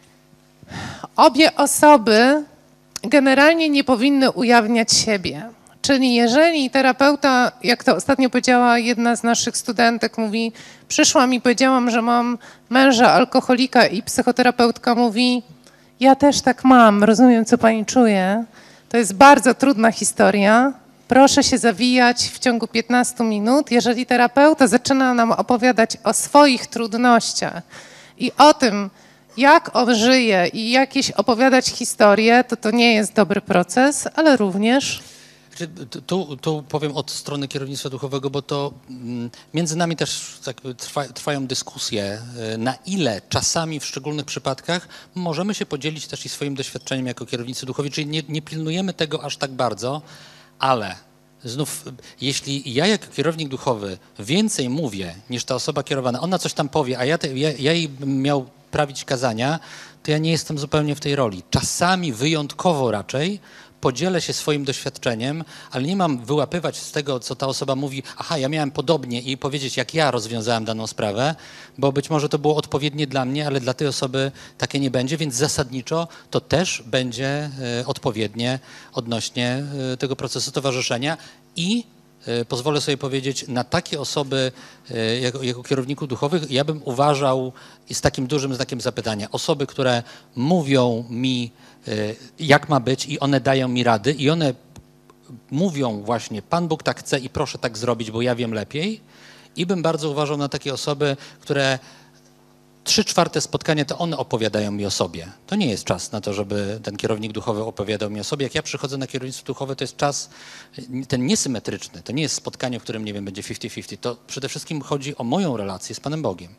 obie osoby generalnie nie powinny ujawniać siebie. Czyli jeżeli terapeuta, jak to ostatnio powiedziała jedna z naszych studentek, mówi, przyszłam i powiedziałam, że mam męża alkoholika i psychoterapeutka mówi, ja też tak mam, rozumiem, co pani czuje. To jest bardzo trudna historia. Proszę się zawijać w ciągu piętnastu minut. Jeżeli terapeuta zaczyna nam opowiadać o swoich trudnościach i o tym, jak on żyje i jakieś opowiadać historie, to to nie jest dobry proces, ale również... Tu, tu powiem od strony kierownictwa duchowego, bo to między nami też trwa, trwają dyskusje, na ile czasami w szczególnych przypadkach możemy się podzielić też i swoim doświadczeniem jako kierownicy duchowi, czyli nie, nie pilnujemy tego aż tak bardzo, ale znów, jeśli ja jako kierownik duchowy więcej mówię niż ta osoba kierowana, ona coś tam powie, a ja, te, ja, ja jej bym miał prawić kazania, to ja nie jestem zupełnie w tej roli. Czasami wyjątkowo raczej podzielę się swoim doświadczeniem, ale nie mam wyłapywać z tego, co ta osoba mówi, aha, ja miałem podobnie i powiedzieć, jak ja rozwiązałem daną sprawę, bo być może to było odpowiednie dla mnie, ale dla tej osoby takie nie będzie, więc zasadniczo to też będzie odpowiednie odnośnie tego procesu towarzyszenia i pozwolę sobie powiedzieć, na takie osoby jako, jako kierowników duchowych ja bym uważał i z takim dużym znakiem zapytania. Osoby, które mówią mi, jak ma być i one dają mi rady i one mówią właśnie, Pan Bóg tak chce i proszę tak zrobić, bo ja wiem lepiej. I bym bardzo uważał na takie osoby, które trzy czwarte spotkania to one opowiadają mi o sobie. To nie jest czas na to, żeby ten kierownik duchowy opowiadał mi o sobie. Jak ja przychodzę na kierownictwo duchowe, to jest czas ten niesymetryczny. To nie jest spotkanie, w którym, nie wiem, będzie fifty fifty. To przede wszystkim chodzi o moją relację z Panem Bogiem.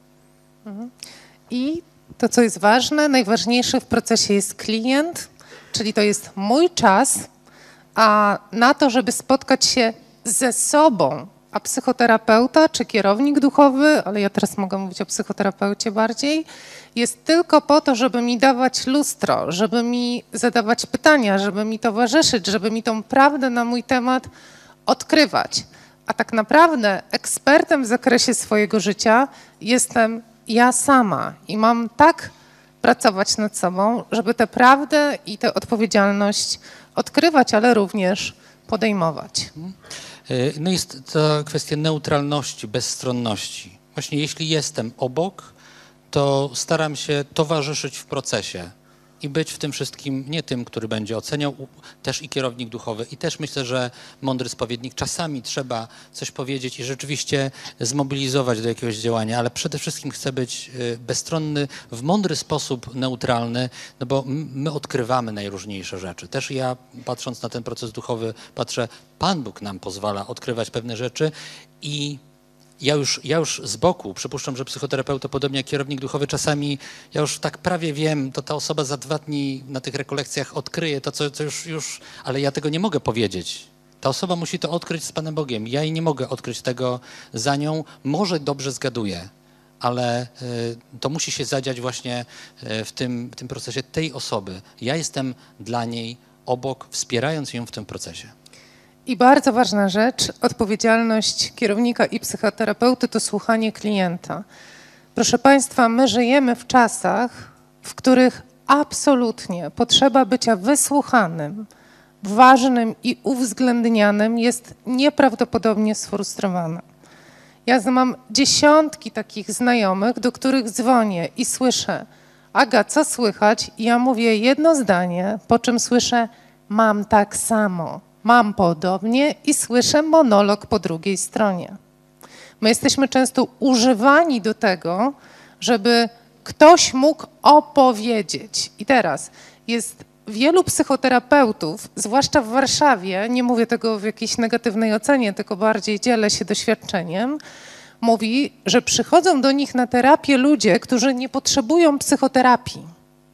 I to, co jest ważne, najważniejsze w procesie jest klient, czyli to jest mój czas, a na to, żeby spotkać się ze sobą, a psychoterapeuta czy kierownik duchowy, ale ja teraz mogę mówić o psychoterapeucie bardziej, jest tylko po to, żeby mi dawać lustro, żeby mi zadawać pytania, żeby mi towarzyszyć, żeby mi tą prawdę na mój temat odkrywać. A tak naprawdę ekspertem w zakresie swojego życia jestem ja sama i mam tak pracować nad sobą, żeby tę prawdę i tę odpowiedzialność odkrywać, ale również podejmować. No jest to kwestia neutralności, bezstronności. Właśnie jeśli jestem obok, to staram się towarzyszyć w procesie i być w tym wszystkim nie tym, który będzie oceniał, też i kierownik duchowy. I też myślę, że mądry spowiednik. Czasami trzeba coś powiedzieć i rzeczywiście zmobilizować do jakiegoś działania, ale przede wszystkim chcę być bezstronny, w mądry sposób neutralny, no bo my odkrywamy najróżniejsze rzeczy. Też ja, patrząc na ten proces duchowy, patrzę, Pan Bóg nam pozwala odkrywać pewne rzeczy i Ja już, ja już z boku, przypuszczam, że psychoterapeuta, podobnie jak kierownik duchowy, czasami ja już tak prawie wiem, to ta osoba za dwa dni na tych rekolekcjach odkryje to, co, co już, już, ale ja tego nie mogę powiedzieć. Ta osoba musi to odkryć z Panem Bogiem. Ja jej nie mogę odkryć tego za nią. Może dobrze zgaduję, ale y, to musi się zadziać właśnie y, w tym, w tym procesie tej osoby. Ja jestem dla niej obok, wspierając ją w tym procesie. I bardzo ważna rzecz, odpowiedzialność kierownika i psychoterapeuty to słuchanie klienta. Proszę Państwa, my żyjemy w czasach, w których absolutnie potrzeba bycia wysłuchanym, ważnym i uwzględnianym jest nieprawdopodobnie sfrustrowana. Ja mam dziesiątki takich znajomych, do których dzwonię i słyszę: Aga, co słychać? I ja mówię jedno zdanie, po czym słyszę: mam tak samo. Mam podobnie i słyszę monolog po drugiej stronie. My jesteśmy często używani do tego, żeby ktoś mógł opowiedzieć. I teraz jest wielu psychoterapeutów, zwłaszcza w Warszawie, nie mówię tego w jakiejś negatywnej ocenie, tylko bardziej dzielę się doświadczeniem, mówi, że przychodzą do nich na terapię ludzie, którzy nie potrzebują psychoterapii,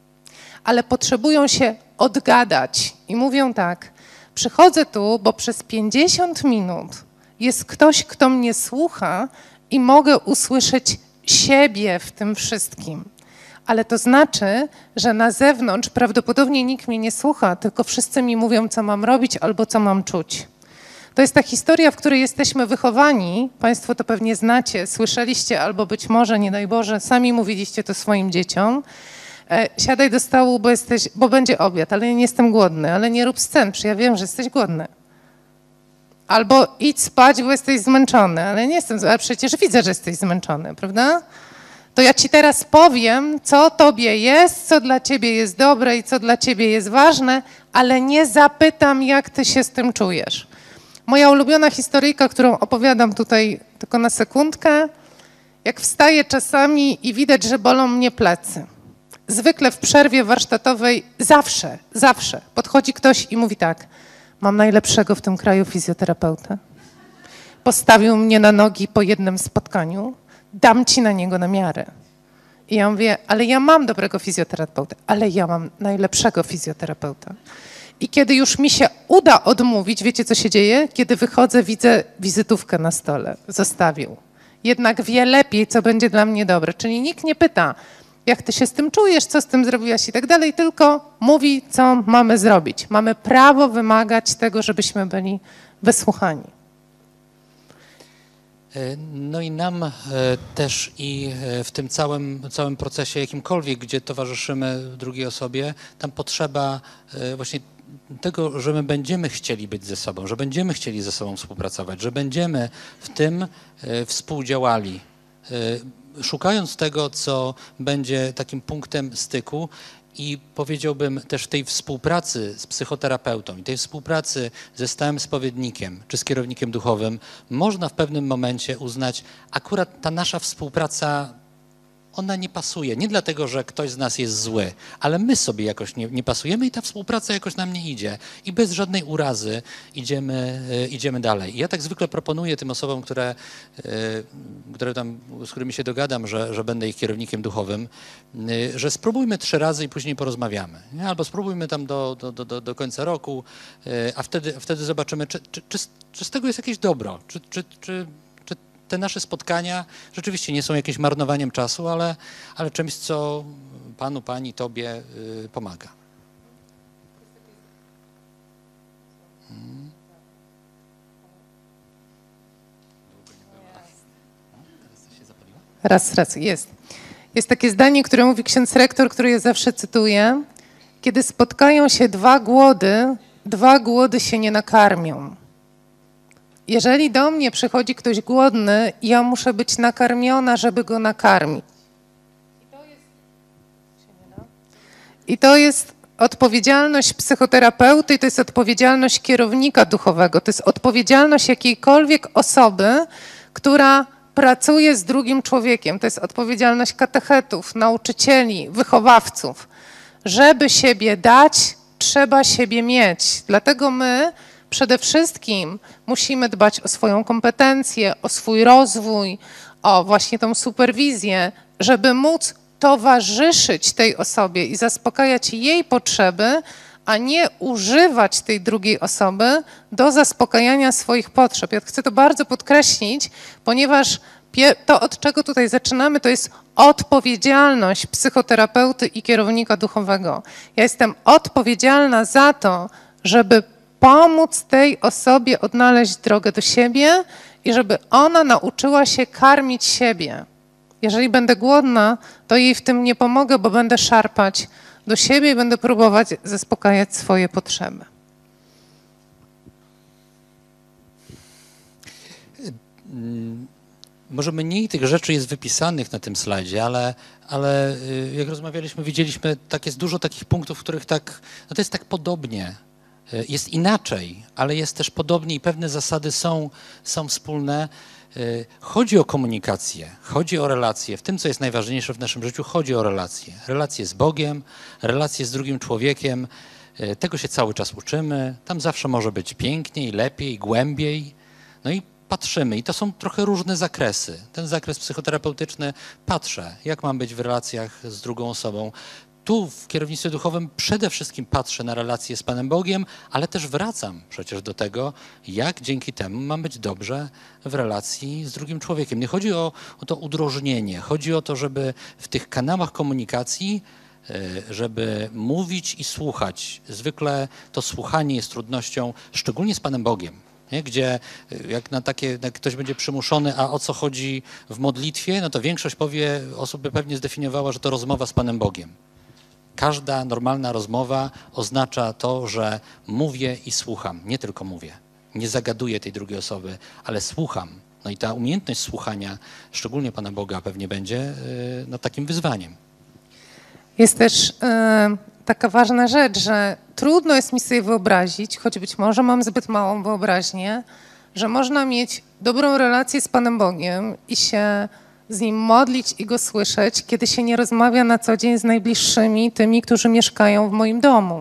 ale potrzebują się odgadać. I mówią tak: przychodzę tu, bo przez pięćdziesiąt minut jest ktoś, kto mnie słucha i mogę usłyszeć siebie w tym wszystkim. Ale to znaczy, że na zewnątrz prawdopodobnie nikt mnie nie słucha, tylko wszyscy mi mówią, co mam robić albo co mam czuć. To jest ta historia, w której jesteśmy wychowani. Państwo to pewnie znacie, słyszeliście albo być może, nie daj Boże, sami mówiliście to swoim dzieciom. E, siadaj do stołu, bo, jesteś, bo będzie obiad, ale nie jestem głodny, ale nie rób scen, przecież ja wiem, że jesteś głodny. albo idź spać, bo jesteś zmęczony. Ale nie jestem, ale przecież widzę, że jesteś zmęczony, prawda? To ja ci teraz powiem, co tobie jest, co dla ciebie jest dobre i co dla ciebie jest ważne, ale nie zapytam, jak ty się z tym czujesz. Moja ulubiona historyjka, którą opowiadam tutaj tylko na sekundkę, jak wstaję czasami i widać, że bolą mnie plecy. Zwykle w przerwie warsztatowej zawsze, zawsze podchodzi ktoś i mówi tak: mam najlepszego w tym kraju fizjoterapeutę. Postawił mnie na nogi po jednym spotkaniu, dam ci na niego namiary. I ja mówię, ale ja mam dobrego fizjoterapeutę, ale ja mam najlepszego fizjoterapeuta. I kiedy już mi się uda odmówić, wiecie co się dzieje? Kiedy wychodzę, widzę wizytówkę na stole, zostawił. Jednak wie lepiej, co będzie dla mnie dobre. Czyli nikt nie pyta, jak ty się z tym czujesz, co z tym zrobiłaś i tak dalej, tylko mówi, co mamy zrobić. Mamy prawo wymagać tego, żebyśmy byli wysłuchani. No i nam e, też i e, w tym całym, całym procesie jakimkolwiek, gdzie towarzyszymy drugiej osobie, tam potrzeba e, właśnie tego, że my będziemy chcieli być ze sobą, że będziemy chcieli ze sobą współpracować, że będziemy w tym e, współdziałali, e, szukając tego, co będzie takim punktem styku. I powiedziałbym też w tej współpracy z psychoterapeutą i tej współpracy ze stałym spowiednikiem czy z kierownikiem duchowym można w pewnym momencie uznać, akurat ta nasza współpraca, ona nie pasuje. Nie dlatego, że ktoś z nas jest zły, ale my sobie jakoś nie, nie pasujemy i ta współpraca jakoś nam nie idzie. I bez żadnej urazy idziemy, idziemy dalej. I ja tak zwykle proponuję tym osobom, które, które tam, z którymi się dogadam, że, że będę ich kierownikiem duchowym, że spróbujmy trzy razy i później porozmawiamy. Nie? Albo spróbujmy tam do, do, do, do końca roku, a wtedy, wtedy zobaczymy, czy, czy, czy, czy z tego jest jakieś dobro, czy, czy, czy te nasze spotkania rzeczywiście nie są jakimś marnowaniem czasu, ale, ale czymś, co Panu, Pani, Tobie y, pomaga. Hmm. Raz, raz, jest. Jest takie zdanie, które mówi ksiądz rektor, które ja zawsze cytuję. Kiedy spotkają się dwa głody, dwa głody się nie nakarmią. Jeżeli do mnie przychodzi ktoś głodny, ja muszę być nakarmiona, żeby go nakarmić. I to jest, I to jest odpowiedzialność psychoterapeuty i to jest odpowiedzialność kierownika duchowego. To jest odpowiedzialność jakiejkolwiek osoby, która pracuje z drugim człowiekiem. To jest odpowiedzialność katechetów, nauczycieli, wychowawców. Żeby siebie dać, trzeba siebie mieć. Dlatego my przede wszystkim musimy dbać o swoją kompetencję, o swój rozwój, o właśnie tą superwizję, żeby móc towarzyszyć tej osobie i zaspokajać jej potrzeby, a nie używać tej drugiej osoby do zaspokajania swoich potrzeb. Ja chcę to bardzo podkreślić, ponieważ to, od czego tutaj zaczynamy, to jest odpowiedzialność psychoterapeuty i kierownika duchowego. Ja jestem odpowiedzialna za to, żeby pomóc tej osobie odnaleźć drogę do siebie i żeby ona nauczyła się karmić siebie. Jeżeli będę głodna, to jej w tym nie pomogę, bo będę szarpać do siebie i będę próbować zaspokajać swoje potrzeby. Może mniej tych rzeczy jest wypisanych na tym slajdzie, ale, ale jak rozmawialiśmy, widzieliśmy, tak jest dużo takich punktów, w których tak, no to jest tak podobnie. Jest inaczej, ale jest też podobnie i pewne zasady są, są wspólne. Chodzi o komunikację, chodzi o relacje. W tym, co jest najważniejsze w naszym życiu, chodzi o relacje. Relacje z Bogiem, relacje z drugim człowiekiem. Tego się cały czas uczymy. Tam zawsze może być piękniej, lepiej, głębiej. No i patrzymy. I to są trochę różne zakresy. Ten zakres psychoterapeutyczny, patrzę, jak mam być w relacjach z drugą osobą. Tu w kierownictwie duchowym przede wszystkim patrzę na relacje z Panem Bogiem, ale też wracam przecież do tego, jak dzięki temu mam być dobrze w relacji z drugim człowiekiem. Nie chodzi o, o to udrożnienie, chodzi o to, żeby w tych kanałach komunikacji, żeby mówić i słuchać. Zwykle to słuchanie jest trudnością, szczególnie z Panem Bogiem. Nie? Gdzie jak na takie, jak ktoś będzie przymuszony, a o co chodzi w modlitwie, no to większość powie, osób by pewnie zdefiniowała, że to rozmowa z Panem Bogiem. Każda normalna rozmowa oznacza to, że mówię i słucham, nie tylko mówię. nie zagaduję tej drugiej osoby, ale słucham. No i ta umiejętność słuchania, szczególnie Pana Boga, pewnie będzie no, takim wyzwaniem. Jest też e, taka ważna rzecz, że trudno jest mi sobie wyobrazić, choć być może mam zbyt małą wyobraźnię, że można mieć dobrą relację z Panem Bogiem i się z Nim modlić i Go słyszeć, kiedy się nie rozmawia na co dzień z najbliższymi, tymi, którzy mieszkają w moim domu.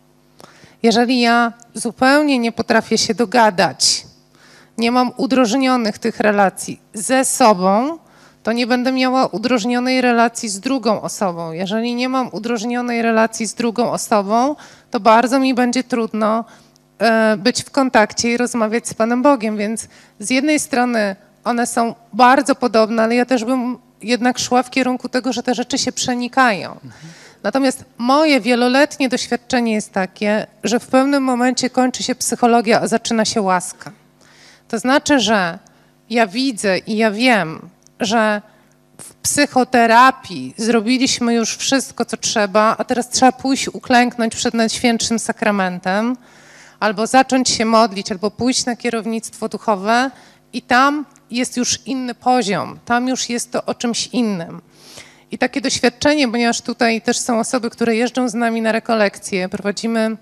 Jeżeli ja zupełnie nie potrafię się dogadać, nie mam udrożnionych tych relacji ze sobą, to nie będę miała udrożnionej relacji z drugą osobą. Jeżeli nie mam udrożnionej relacji z drugą osobą, to bardzo mi będzie trudno e, być w kontakcie i rozmawiać z Panem Bogiem. Więc z jednej strony one są bardzo podobne, ale ja też bym jednak szła w kierunku tego, że te rzeczy się przenikają. Mhm. Natomiast moje wieloletnie doświadczenie jest takie, że w pewnym momencie kończy się psychologia, a zaczyna się łaska. To znaczy, że ja widzę i ja wiem, że w psychoterapii zrobiliśmy już wszystko, co trzeba, a teraz trzeba pójść uklęknąć przed Najświętszym Sakramentem, albo zacząć się modlić, albo pójść na kierownictwo duchowe i tam jest już inny poziom, tam już jest to o czymś innym. I takie doświadczenie, ponieważ tutaj też są osoby, które jeżdżą z nami na rekolekcje, prowadzimy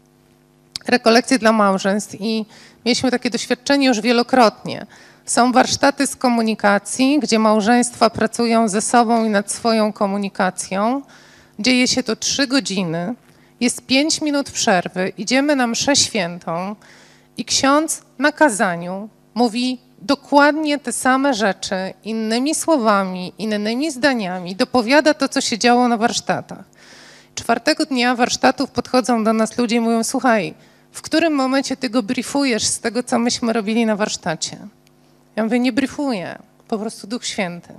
rekolekcje dla małżeństw i mieliśmy takie doświadczenie już wielokrotnie. Są warsztaty z komunikacji, gdzie małżeństwa pracują ze sobą i nad swoją komunikacją. Dzieje się to trzy godziny, jest pięć minut przerwy, idziemy na mszę świętą i ksiądz na kazaniu mówi dokładnie te same rzeczy, innymi słowami, innymi zdaniami, dopowiada to, co się działo na warsztatach. Czwartego dnia warsztatów podchodzą do nas ludzie i mówią: słuchaj, w którym momencie ty go briefujesz z tego, co myśmy robili na warsztacie? Ja mówię: nie briefuję, po prostu Duch Święty.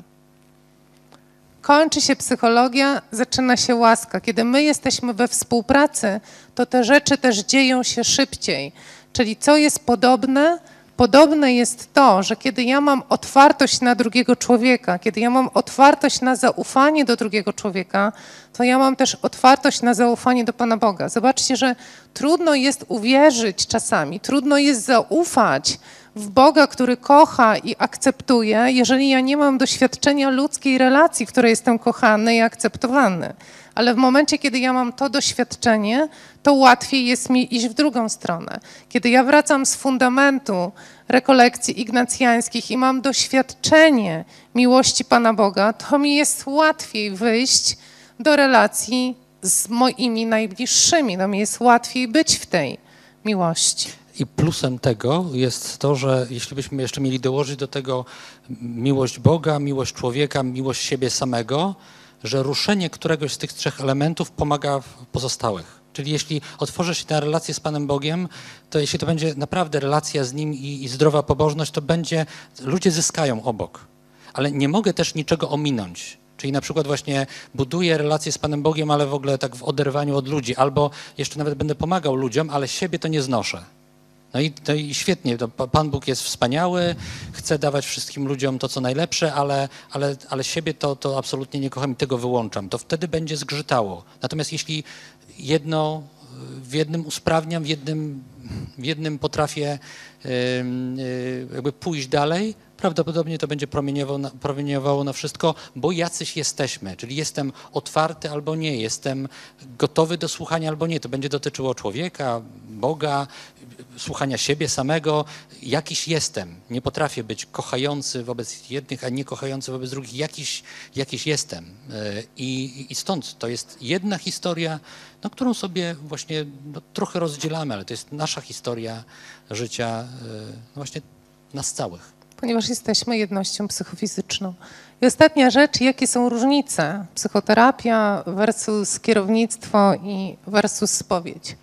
Kończy się psychologia, zaczyna się łaska. Kiedy my jesteśmy we współpracy, to te rzeczy też dzieją się szybciej. Czyli co jest podobne? Podobne jest to, że kiedy ja mam otwartość na drugiego człowieka, kiedy ja mam otwartość na zaufanie do drugiego człowieka, to ja mam też otwartość na zaufanie do Pana Boga. Zobaczcie, że trudno jest uwierzyć czasami, trudno jest zaufać w Boga, który kocha i akceptuje, jeżeli ja nie mam doświadczenia ludzkiej relacji, w której jestem kochany i akceptowany. Ale w momencie, kiedy ja mam to doświadczenie, to łatwiej jest mi iść w drugą stronę. Kiedy ja wracam z fundamentu rekolekcji ignacjańskich i mam doświadczenie miłości Pana Boga, to mi jest łatwiej wyjść do relacji z moimi najbliższymi. To mi jest łatwiej być w tej miłości. I plusem tego jest to, że jeśli byśmy jeszcze mieli dołożyć do tego miłość Boga, miłość człowieka, miłość siebie samego, że ruszenie któregoś z tych trzech elementów pomaga w pozostałych. Czyli jeśli otworzy się tę relację z Panem Bogiem, to jeśli to będzie naprawdę relacja z Nim i, i zdrowa pobożność, to będzie, ludzie zyskają obok. Ale nie mogę też niczego ominąć. Czyli na przykład właśnie buduję relację z Panem Bogiem, ale w ogóle tak w oderwaniu od ludzi. Albo jeszcze nawet będę pomagał ludziom, ale siebie to nie znoszę. No i, to i świetnie, to Pan Bóg jest wspaniały, chce dawać wszystkim ludziom to, co najlepsze, ale, ale, ale siebie to, to absolutnie nie kocham i tego wyłączam. To wtedy będzie zgrzytało. Natomiast jeśli jedno w jednym usprawniam, w jednym, w jednym potrafię yy, yy, jakby pójść dalej, prawdopodobnie to będzie promieniowało na, promieniowało na wszystko, bo jacyś jesteśmy, czyli jestem otwarty albo nie, jestem gotowy do słuchania albo nie. To będzie dotyczyło człowieka, Boga, słuchania siebie samego. Jakiś jestem. Nie potrafię być kochający wobec jednych, a nie kochający wobec drugich. Jakiś, jakiś jestem. I, I stąd to jest jedna historia, no, którą sobie właśnie no, trochę rozdzielamy, ale to jest nasza historia życia no, właśnie nas całych. Ponieważ jesteśmy jednością psychofizyczną. I ostatnia rzecz, jakie są różnice? Psychoterapia versus kierownictwo i versus spowiedź.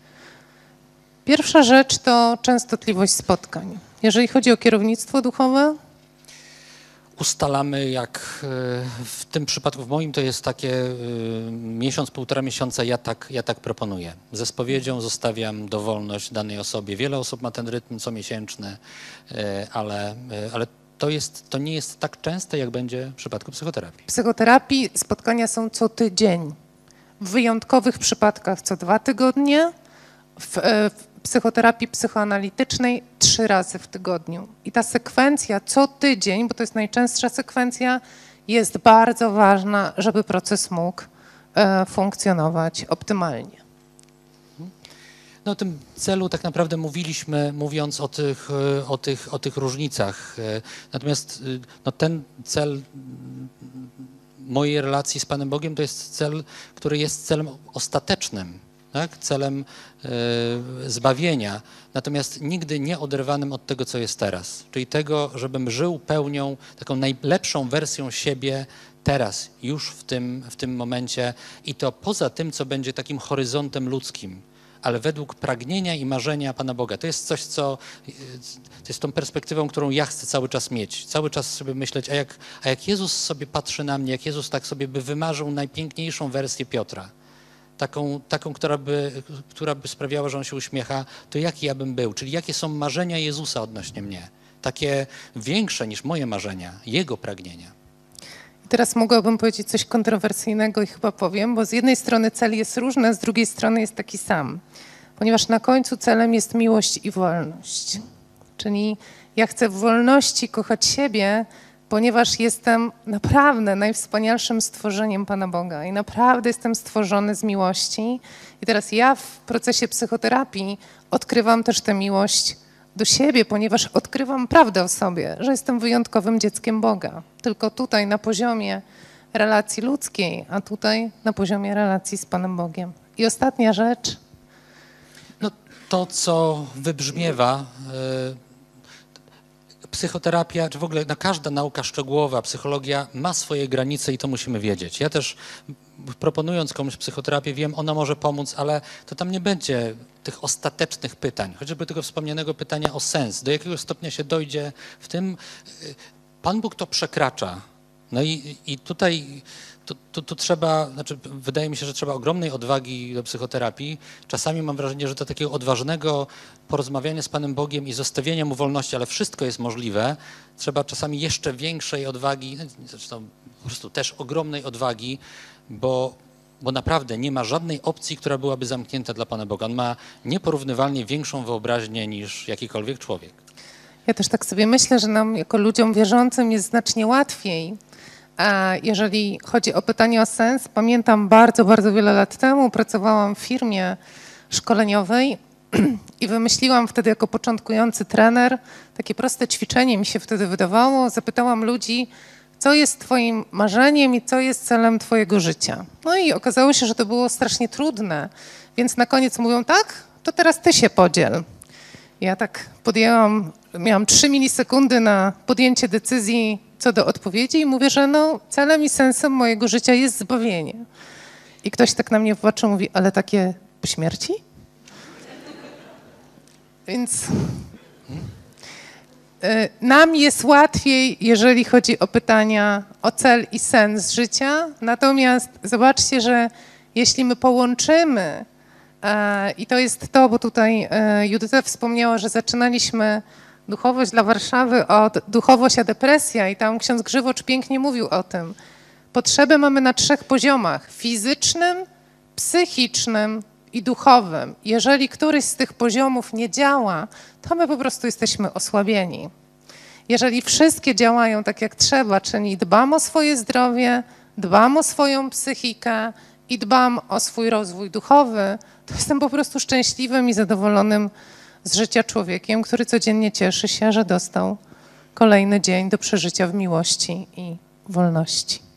Pierwsza rzecz to częstotliwość spotkań. Jeżeli chodzi o kierownictwo duchowe, ustalamy, jak w tym przypadku, w moim to jest takie miesiąc, półtora miesiąca, ja tak, ja tak proponuję. Ze spowiedzią zostawiam dowolność danej osobie. Wiele osób ma ten rytm comiesięczny, ale, ale to, jest, to nie jest tak częste, jak będzie w przypadku psychoterapii. W psychoterapii spotkania są co tydzień. W wyjątkowych przypadkach co dwa tygodnie. W, w psychoterapii psychoanalitycznej trzy razy w tygodniu. I ta sekwencja co tydzień, bo to jest najczęstsza sekwencja, jest bardzo ważna, żeby proces mógł e, funkcjonować optymalnie. No o tym celu tak naprawdę mówiliśmy, mówiąc o tych, o tych, o tych różnicach. Natomiast no, ten cel mojej relacji z Panem Bogiem to jest cel, który jest celem ostatecznym, tak? Celem y, zbawienia, natomiast nigdy nie oderwanym od tego, co jest teraz. Czyli tego, żebym żył pełnią, taką najlepszą wersją siebie teraz, już w tym, w tym momencie i to poza tym, co będzie takim horyzontem ludzkim, ale według pragnienia i marzenia Pana Boga. To jest coś, co to jest tą perspektywą, którą ja chcę cały czas mieć. Cały czas sobie myśleć, a jak, a jak Jezus sobie patrzy na mnie, jak Jezus tak sobie by wymarzył najpiękniejszą wersję Piotra, taką, taką która, by, która by sprawiała, że on się uśmiecha, to jaki ja bym był? Czyli jakie są marzenia Jezusa odnośnie mnie? Takie większe niż moje marzenia, Jego pragnienia. Teraz mogłabym powiedzieć coś kontrowersyjnego i chyba powiem, bo z jednej strony cel jest różny, a z drugiej strony jest taki sam. Ponieważ na końcu celem jest miłość i wolność. Czyli ja chcę w wolności kochać siebie, ponieważ jestem naprawdę najwspanialszym stworzeniem Pana Boga i naprawdę jestem stworzony z miłości. I teraz ja w procesie psychoterapii odkrywam też tę miłość do siebie, ponieważ odkrywam prawdę o sobie, że jestem wyjątkowym dzieckiem Boga. Tylko tutaj na poziomie relacji ludzkiej, a tutaj na poziomie relacji z Panem Bogiem. I ostatnia rzecz. No to, co wybrzmiewa, yy, psychoterapia, czy w ogóle no, każda nauka szczegółowa, psychologia ma swoje granice i to musimy wiedzieć. Ja też proponując komuś psychoterapię wiem, ona może pomóc, ale to tam nie będzie tych ostatecznych pytań, chociażby tego wspomnianego pytania o sens, do jakiego stopnia się dojdzie w tym. Pan Bóg to przekracza. No i, i tutaj tu, tu, tu trzeba, znaczy wydaje mi się, że trzeba ogromnej odwagi do psychoterapii. Czasami mam wrażenie, że do takiego odważnego porozmawiania z Panem Bogiem i zostawienia Mu wolności, ale wszystko jest możliwe, trzeba czasami jeszcze większej odwagi, zresztą po prostu też ogromnej odwagi, bo bo naprawdę nie ma żadnej opcji, która byłaby zamknięta dla Pana Boga. On ma nieporównywalnie większą wyobraźnię niż jakikolwiek człowiek. Ja też tak sobie myślę, że nam jako ludziom wierzącym jest znacznie łatwiej. A jeżeli chodzi o pytanie o sens, pamiętam bardzo, bardzo wiele lat temu pracowałam w firmie szkoleniowej i wymyśliłam wtedy jako początkujący trener, takie proste ćwiczenie mi się wtedy wydawało, zapytałam ludzi, co jest Twoim marzeniem i co jest celem Twojego życia. No i okazało się, że to było strasznie trudne, więc na koniec mówią, tak, to teraz Ty się podziel. Ja tak podjęłam, miałam trzy milisekundy na podjęcie decyzji co do odpowiedzi i mówię, że no, celem i sensem mojego życia jest zbawienie. I ktoś tak na mnie popatrzył i mówi, ale takie po śmierci? Więc nam jest łatwiej, jeżeli chodzi o pytania o cel i sens życia, natomiast zobaczcie, że jeśli my połączymy, i to jest to, bo tutaj Judyta wspomniała, że zaczynaliśmy Duchowość dla Warszawy od Duchowość a depresja i tam ksiądz Grzywocz pięknie mówił o tym. Potrzeby mamy na trzech poziomach, fizycznym, psychicznym i duchowym. Jeżeli któryś z tych poziomów nie działa, to my po prostu jesteśmy osłabieni. Jeżeli wszystkie działają tak jak trzeba, czyli dbam o swoje zdrowie, dbam o swoją psychikę i dbam o swój rozwój duchowy, to jestem po prostu szczęśliwym i zadowolonym z życia człowiekiem, który codziennie cieszy się, że dostał kolejny dzień do przeżycia w miłości i wolności.